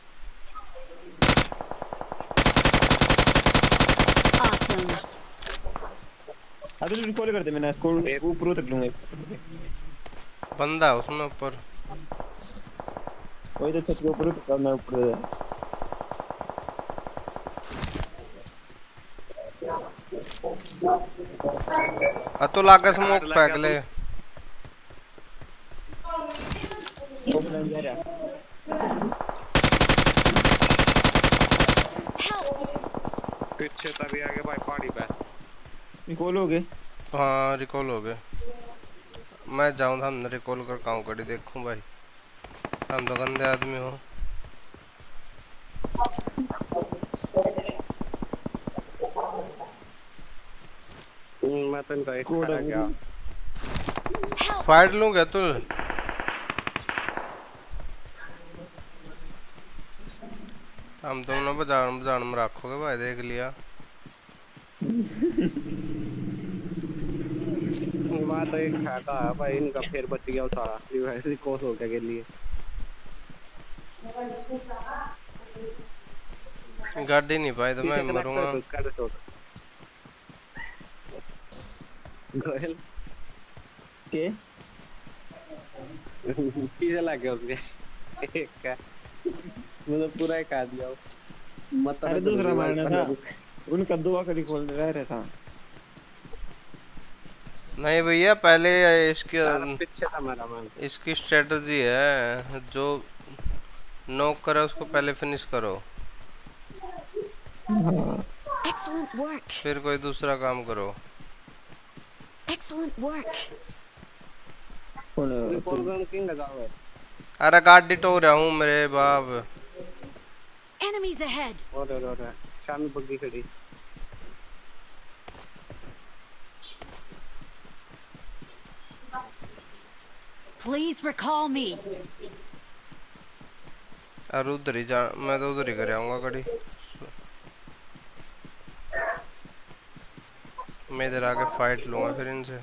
Awesome. अभी रिकॉल करते मैंने इसको ऊपर तक लूंगा बंदा है उसमें ऊपर वही तो छत के ऊपर तक मैं ऊपर अतुल आगे स्मोक फेंक ले ओपन जा रहा पीछे तभी आगे भाई पहाड़ी पे रिकॉल हो गए हाँ रिकॉल हो गए मैं जाऊँ हम रिकॉल कर काउं कड़ी देखूं भाई हम तो गंदे आदमी हो मैं तो इनका एक करा गया फाइट लूंगा तू हम तुम ना बजान बजान में रखोगे भाई देख लिया मैं तो एक खाता है भाई इनका फिर बच गया सारा रिवाइस कोस हो गया के लिए गाड़ी नहीं पाई तो मैं मरूंगा गोयल के पीछे लग गया उसके एक का मतलब पूरा ही काट दिया मत अरे दूसरा मारना था उनका दुआ का रिकॉल रह रहा था नहीं भैया पहले इसकी पीछे था मेरा मान इसकी स्ट्रेटजी है जो नॉक करे उसको पहले फिनिश करो Excellent work. फिर कोई दूसरा काम करो Excellent work. Recall gun king लगाओ अरे गाड़ी टो रहा हूँ मेरे बाप Enemies ahead. और और और सामने बग्गी खड़ी Please recall me. अरे उधर ही जा मैं तो उधर ही कर आऊंगा गाड़ी मैं इधर आके फाइट लूंगा फिर इनसे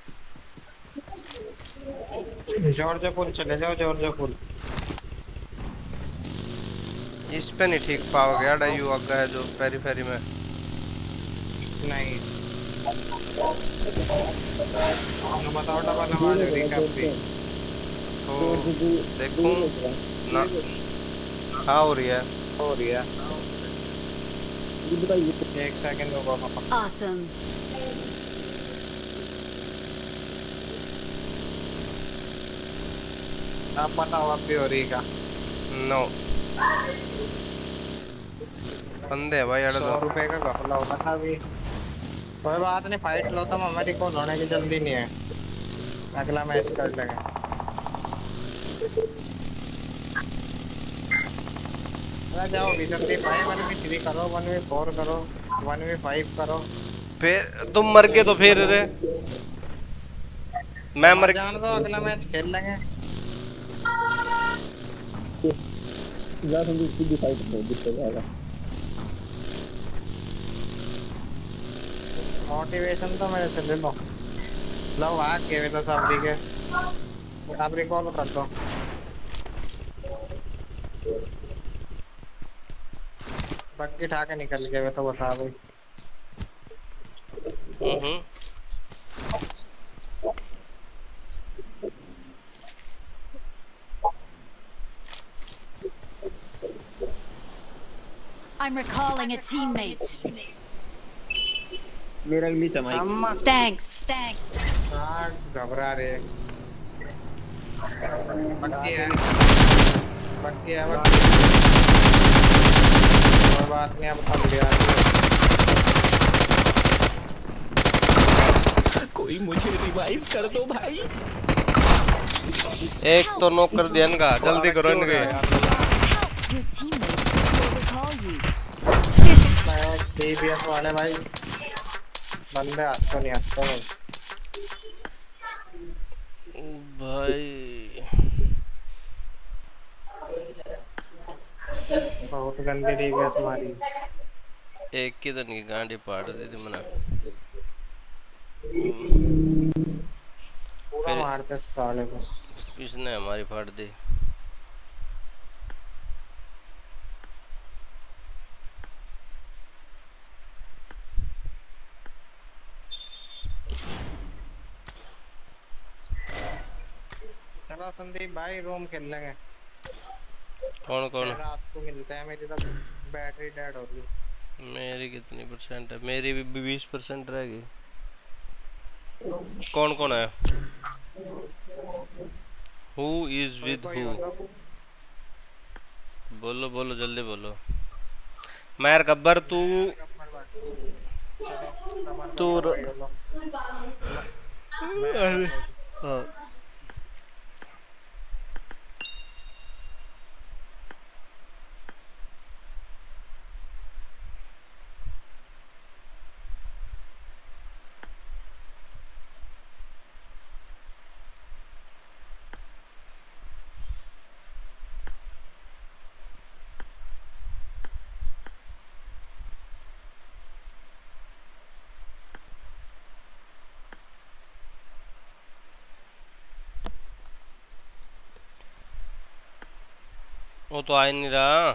जॉर्जिया पुल चले जाओ जॉर्जिया पुल इस पे नहीं ठीक पाओगे यार यू आगा है जो पेरी पेरी में नहीं ना बताओ डबल आवाज रिकैप भी तो देखूं ना हाँ हो रही है हो रही है एक सेकंड रुको Awesome. आप बताओ अब भी हो रही का नो बंदे भाई अड़ सौ दो रुपए का घपला होता था अभी कोई बात नहीं फाइट लो तो हमारी को होने की जल्दी नहीं है अगला मैच कर लेंगे आ जाओ भी जल्दी फाइव वन वी थ्री करो वन वी फोर करो वन वी फाइव करो फिर तुम मर गए तो फिर रे मैं मर जान दो अगला मैच खेल लेंगे जा तुम सीधी फाइट में दिक्कत आएगा मोटिवेशन तो मेरे से ले लो लो भाग के तो सब ठीक है आप रिकॉल कर दो बक्की उठा के निकल गए तो बता भाई हम्म I'm recalling a teammate. मेरा अगली चमाई Thanks. Thanks. हाँ घबरा रहे बक्की है बक्की है बक्की और बात नहीं अब थम गया कोई मुझे रिवाइव कर दो भाई। एक तो नॉक कर दिया इनका, जल्दी करो इनके। Your teammates will recall you. CBS वाले भाई बंदे हाथ को नहीं हटते नहीं भाई बहुत गंदी सीबीएस हमारी। एक की तो नहीं गांडी पाड़ दी थी मना। पूरा मारते साले को। इसने हमारी फाड़ दी। चलो संदीप भाई रूम खेल लेंगे। कौन कौन? रात को मिलते हैं। मेरी तो बैटरी डेड हो गई। मेरी कितनी परसेंट है? मेरी भी बीस परसेंट रह गई। कौन कौन है? Who is with who? बोलो बोलो जल्दी बोलो। मैर गब्बर तू तू हाँ वो तो आ ही नहीं रहा।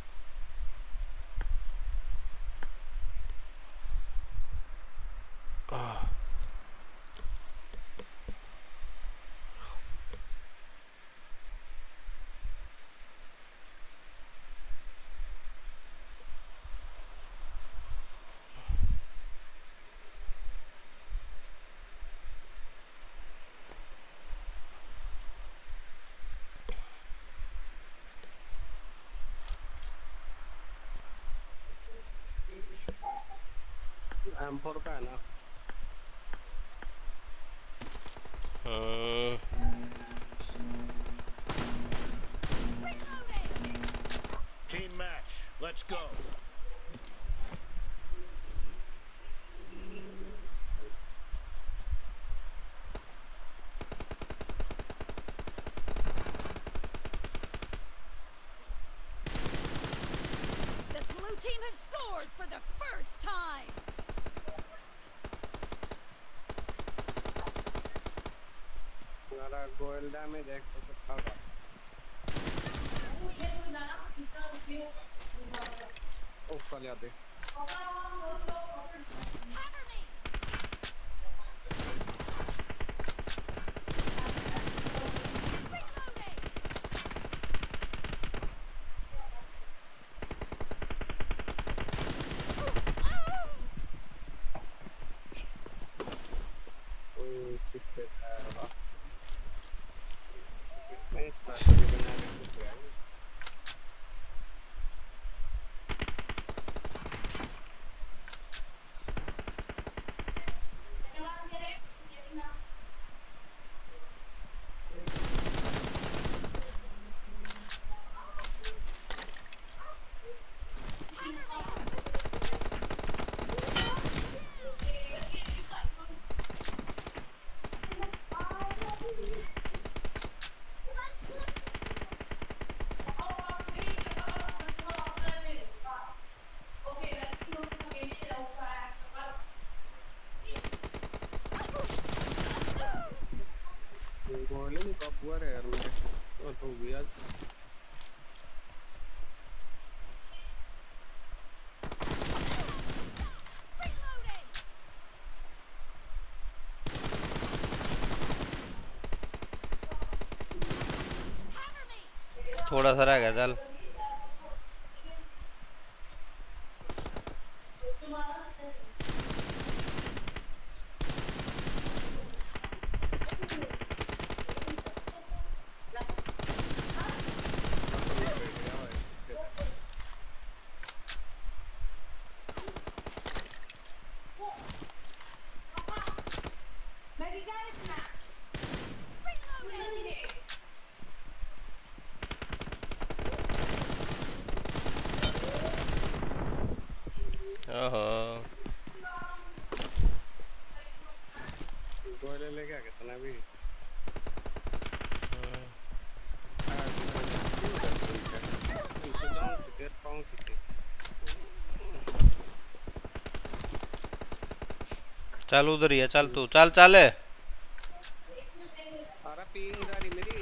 एम फोर का है ना। Team match. Let's go. The blue team has scored for the first time. मेरा गोयल डैमेज एक सौ सत्तर का। ओह चल जाते। ओह सिक्स है वाह। सिक्स स्ट्रैटेजी बना के कुछ है। गोली नहीं कब हुआ रे यार मेरे तो तो गया। थोड़ा सा रह गया चल। ओहो गोले ले गया कितना भी चल उधर ही है, चल तू चल चल। अरे पिंग गाड़ी मेरी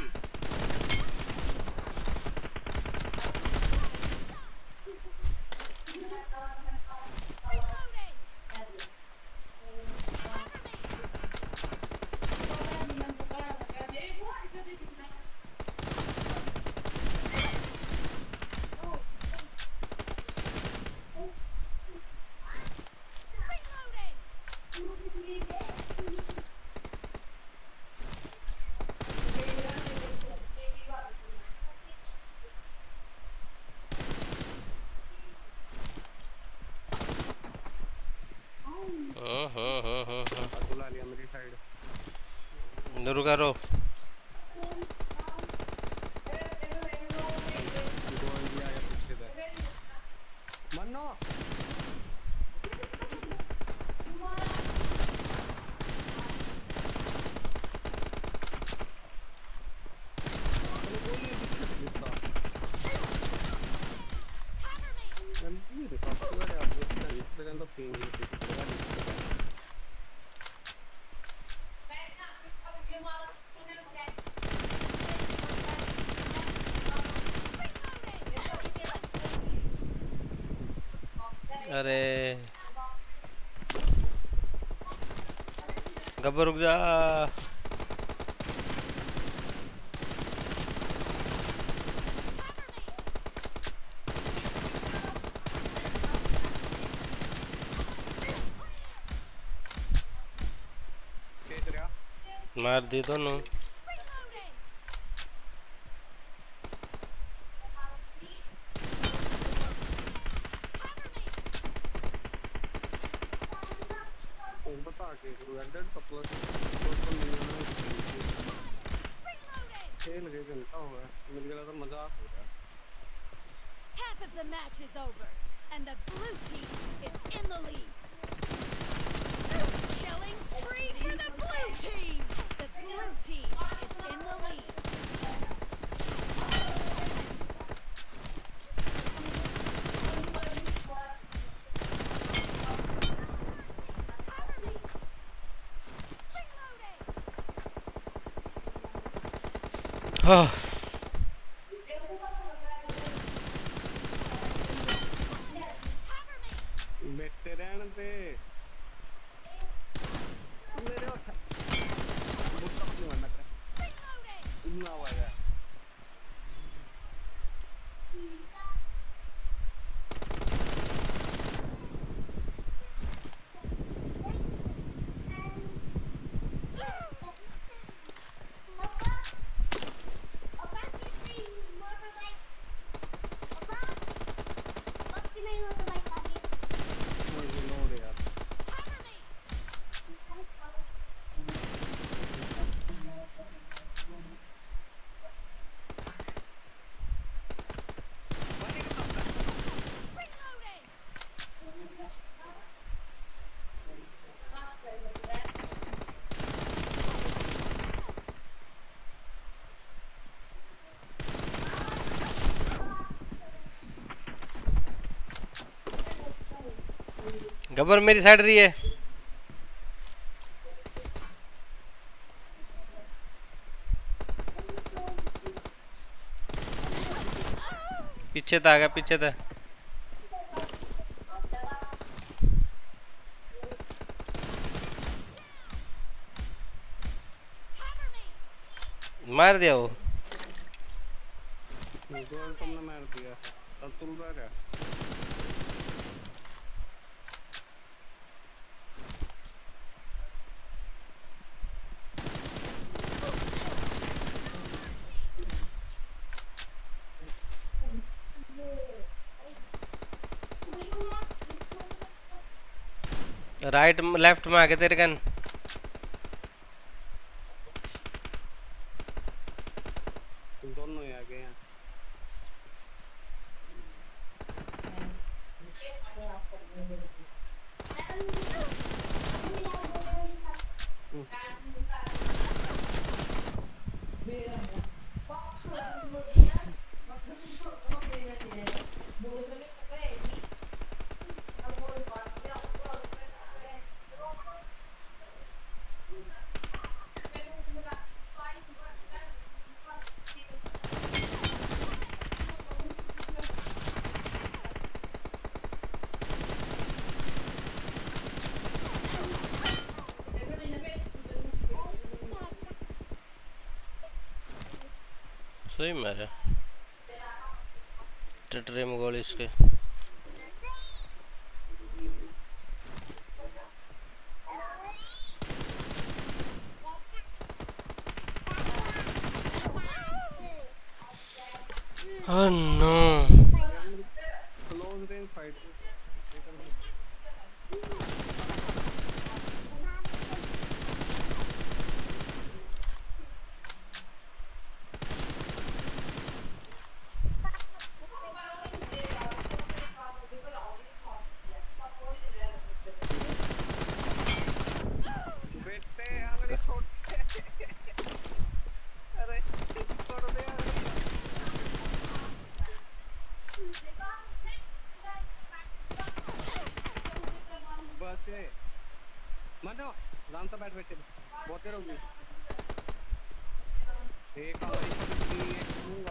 बुला लिया मेरी साइड रुका रो मनो अरे गब्बर रुक जा। मार दी दोनों। Half of the match is over, and the blue team is in the lead. Killing spree for the blue team. The blue team is in the lead. हाँ बैठे रहने पे मेरे उठा बुट्टा नहीं मारना कर ना वाया गब्बर मेरी साइड रही है। पीछे था, आ गया पीछे था। मार दिया वो। गोल तुमने मार दिया, अब तुम रहा है। राइट लेफ्ट में आके तेरे कन दोनों ही आ गए हैं। सही मारे टटरे में गोल इसके। Oh no. Close range fight. मनो राम तो बैठ बैठे बहुत देर होगी एक हमारी की एक दूंगा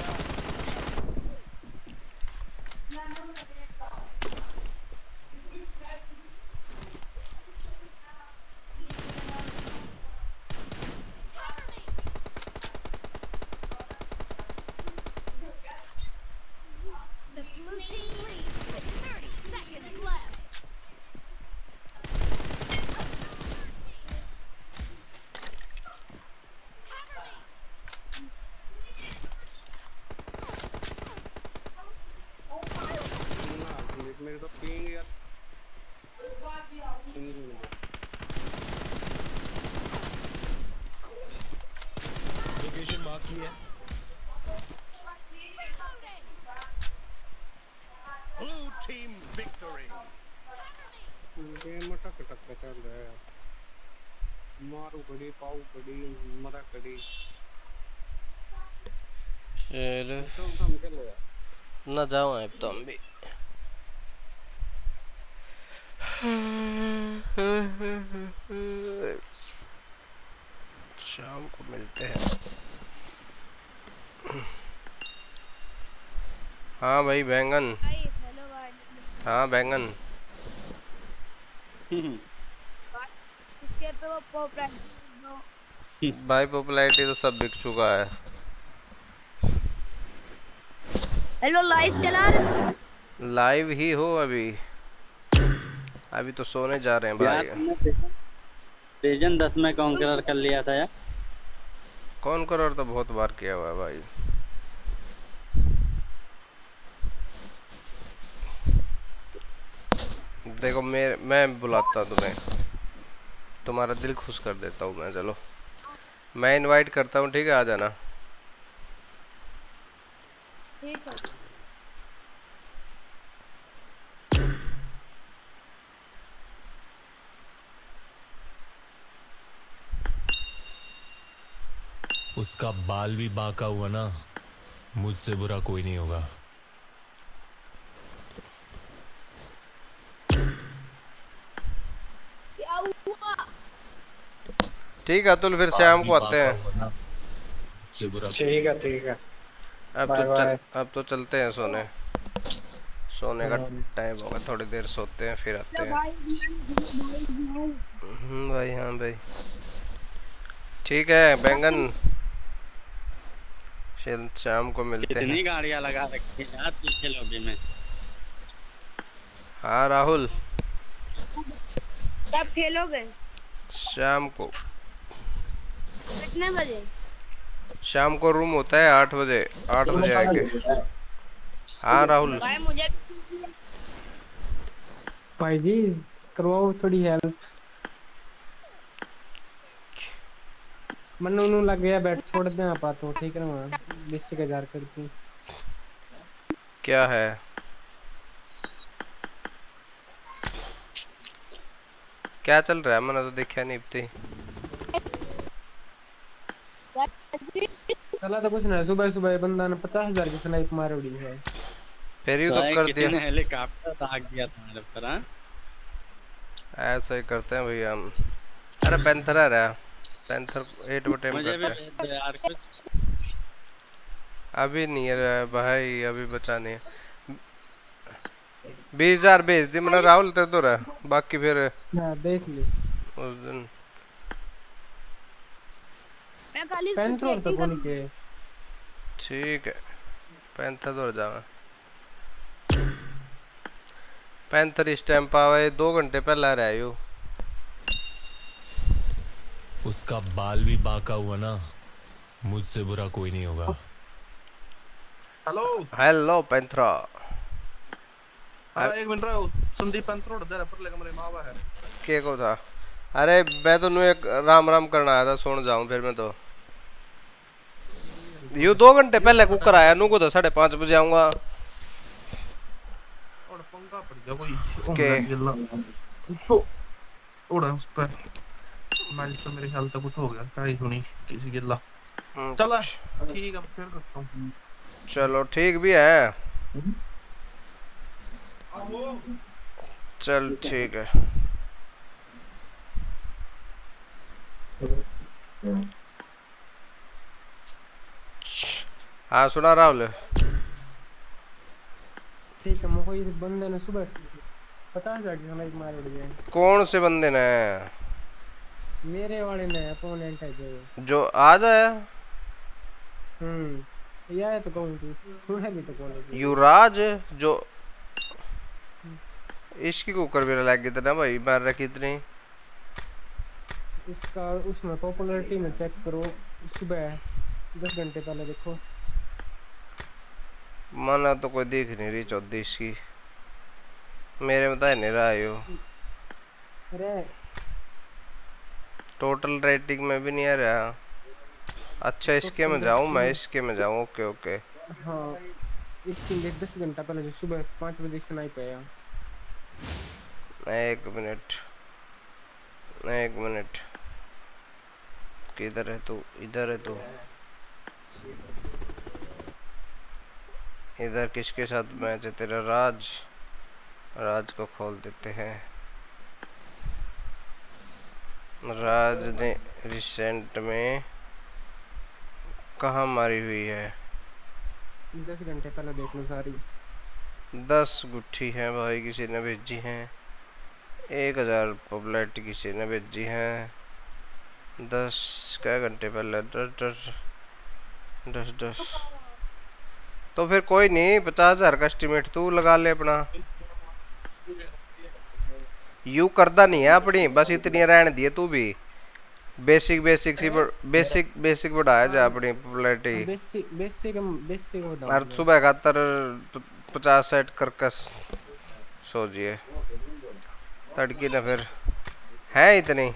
The blue team leads with thirty seconds left. मेरे तो पिंग यार लोकेशन मार्क की है। Blue team victory. गेम टक टक पे चल रहा है यार। मारू बड़ी पाऊ बड़ी मरा कड़ी चलो चल हम खेलो यार ना जाओ अब तो हम भी शाम को मिलते हैं। हाँ भाई बैंगन। हाँ बैंगन। इसके पे वो पॉपुलैरिटी भाई पॉपुलैरिटी तो सब बिक चुका है। हेलो लाइव चला रहे लाइव ही हो अभी अभी तो सोने जा रहे हैं भाई। सीजन दस में कॉन्करर कर लिया था यार। कॉन्करर तो बहुत बार किया हुआ है भाई। देखो मैं मैं बुलाता हूँ तुम्हें तुम्हारा दिल खुश कर देता हूँ मैं। चलो मैं इनवाइट करता हूँ ठीक है आ जाना। ठीक है उसका बाल भी बांका हुआ ना मुझसे बुरा कोई नहीं होगा। क्या हुआ ठीक है अतुल फिर शाम को आते हैं। ठीक है ठीक है अब तो चल, अब तो चलते हैं सोने सोने का टाइम होगा थोड़ी देर सोते हैं फिर आते हैं। हम्म भाई हाँ भाई ठीक है बैंगन शाम को मिलते हैं। कितनी गाड़ियां लगा रखी हैं यार पीछे लॉबी में। हाँ राहुल कब खेलोगे शाम को कितने बजे शाम को रूम होता है आठ बजे आठ बजे आएंगे। हाँ राहुल भाई मुझे भाई जी करवाओ थोड़ी हेल्प। मनु नु लग गया बैठ छोड़ दे आप तो ठीक है ना बीस हजार करती क्या है क्या चल रहा है मैंने तो देखा नहीं इतनी। चला तो कुछ ना सुबह सुबह बंदा ने पचास हजार की स्नाइप मार उड़ी है। फिर ही तो कर दिया। कितने हेलीकॉप्टर दाग दिया तुम्हारे ऊपर। हाँ ऐसा ही करते हैं भैया हम। अरे पैंथर आ रहा, पैंथर एट बटे में मुझे भी करते हैं। भेज दो यार कुछ। अभी नहीं है भाई, अभी बचा नहीं है। बीस हजार भेज दी मैंने राहुल तेरे तो रहा, बाकी फिर हाँ देख ली उस दिन मैं खाली पैंथर तो कौन के। ठीक है पैंथर तो जावा। पैंथर इस टाइम पावे दो घंटे पहले रहा यू। उसका बाल भी बाका हुआ ना, मुझसे बुरा कोई नहीं होगा। हेलो हेलो पैंथरा। अरे एक मिनट रहो, संदीप पैंथर उड़ दे पर लेकर मेरे मावा है के को था। अरे मैं तो नु एक राम राम करना आया था, सोने जाऊं फिर मैं तो यू दो घंटे पहले कुकर आया नु को तो साढ़े पाँच बजे आऊंगा। और पंगा पड़ गया कोई के तो उड़ा उस पर माइल तो मेरे ख्याल तक कुछ हो गया, कहीं सुनी किसी गिल्ला। चला ठीक है फिर करता हूं। चलो ठीक भी है, चल ठीक है। हाँ सुना राहुल। ठीक है मुझे इस बंदे ने सुबह पचास हजार की हमारी मार उड़ गया। कौन से बंदे ने? मेरे वाले ने अपोनेंट है जो जो आज आया। हम्म ये आया तो कौन की सुना भी तो कौन है युवराज जो इसकी कुकर भी लग गई ना भाई, मार रहा कितनी इसका उसमें पॉपुलैरिटी में चेक करो, सुबह दस घंटे पहले देखो। माना तो कोई देख नहीं रही चौदह इसकी, मेरे में तो है नहीं रहा यो। अरे टोटल रेटिंग में भी नहीं आ रहा। अच्छा इसके में जाऊं मैं, इसके में जाऊं। ओके ओके हाँ इसकी डेट दस घंटा पहले जो सुबह पाँच बजे स्नाइप आया। एक मिनट एक मिनट किधर है तू? इधर है तू। इधर किसके साथ मैच है तेरा? राज, राज को खोल देते हैं। राज ने रिसेंट में कहाँ मारी हुई है? दस घंटे पहले देख लो सारी। दस गुट्ठी है भाई किसी ने भेजी हैं। एक हजार पॉपुलैरिटी किसी ने भेजी हैं। दस क्या घंटे पहले? दस दस दस दस तो फिर कोई नहीं, पचास हजार का एस्टिमेट तू लगा ले अपना। यू करदा नहीं है अपनी, बस इतनी रहने दिए तू भी। बेसिक बेसिक सी बेसिक बेसिक बढ़ाया जा अपनी पॉपुलैरिटी। बेसिक बेसिक बेसिक बढ़ाओ। और सुबह खातर पचास सेट करके सोचिए तड़की ना फिर है इतनी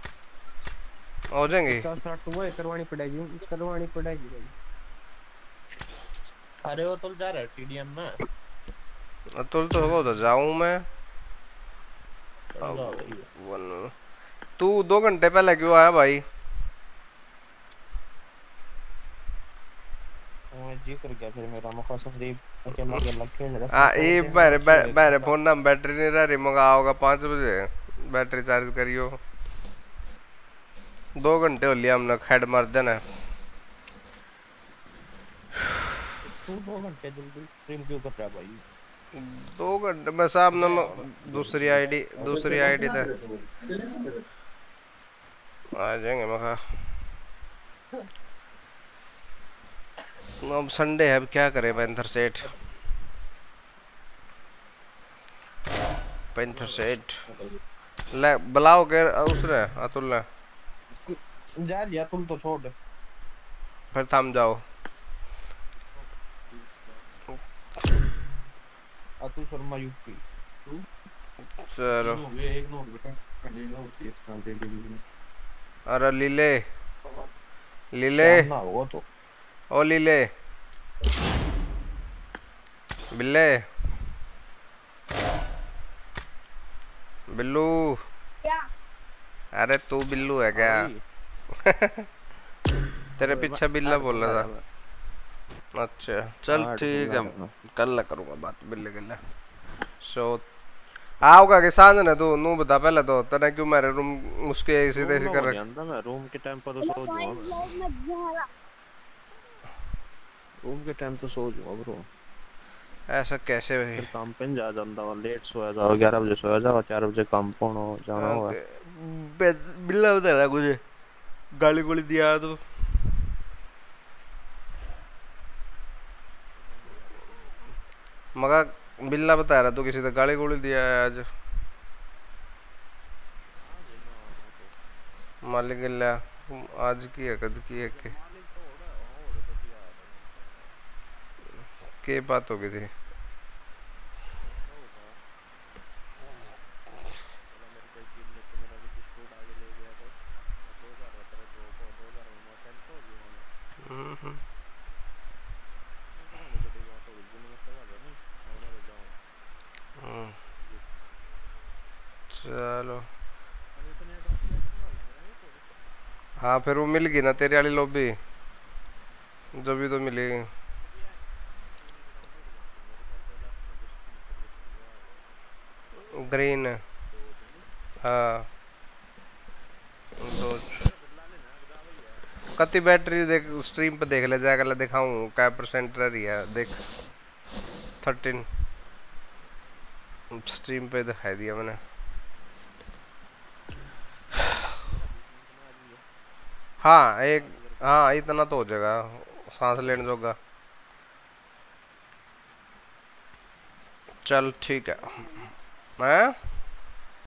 हो जाएंगी। करवानी पड़ेगी करवानी पड़ेगी। अरे वो तुल जा रहा है टीडीएम में। तुल तो होगा उधर जाऊं मैं। तू दो घंटे पहले क्यों आया भाई? जी कर गया फिर मेरा मौका संदीप अकेला अकेला खेल रहा। हां ये मेरे मेरे फोन में बैटरी नहीं रह रही, मंगा होगा पाँच बजे बैटरी चार्ज करियो। दो घंटे हो लिया हमने हेड मार देना। तू दो घंटे जल्दी स्ट्रीम क्यों कर रहा भाई? दो घंटे में साहब ना दूसरी आईडी दूसरी आईडी था आ जाएंगे मखा। अब संडे है, अब क्या करे पैंथर सेठ पैंथर सेठ ले बुलाओ के उसने अतुल ने जा लिया तुम तो छोड़ फिर थम जाओ। अतुल शर्मा यूपी चलो एक नोट बेटा। अरे लीले लीले ना होगा तो ओ लीले बिल्ले बिल्लू। क्या? अरे तू बिल्लू है क्या? तेरे पीछे बिल्ला बोल रहा था। अच्छा चल आठ ठीक है, बिल्ला कल ला करूँगा बात बिल्ले गल्ला। सो आओगा के साथ ना तू नू बता पहले तो तने क्यों मेरे रूम उसके ऐसे तैसे कर रख। मैं रूम के टाइम पर तो सो जाऊंगा, रूम के टाइम तो सो जाऊंगा ब्रो। ऐसा कैसे भाई? फिर काम पे जा जाता हूँ, लेट सोया जाओ, ग्यारह बजे सोया जाओ, चार बजे काम पहुंचो जाना होगा। बिल्ला बता रहा मुझे, गाली गोली दिया तो मगा बिल्ला बता रहा तो किसी ने गाली गोली दिया है आज मालिक गिल्ला आज की है कद की है के के बात हो गई थी। चलो हाँ फिर वो मिल गई ना तेरी वाली लॉबी, जो भी तो मिली। ग्रीन हाँ दो कति बैटरी देख स्ट्रीम पे देख ले जाएगा, दिखाऊं क्या परसेंट रही है देख थर्टीन स्ट्रीम पे दिखाई दिया मैंने। हाँ एक हाँ इतना तो हो जाएगा सांस लेने जोगा। चल ठीक है। हैं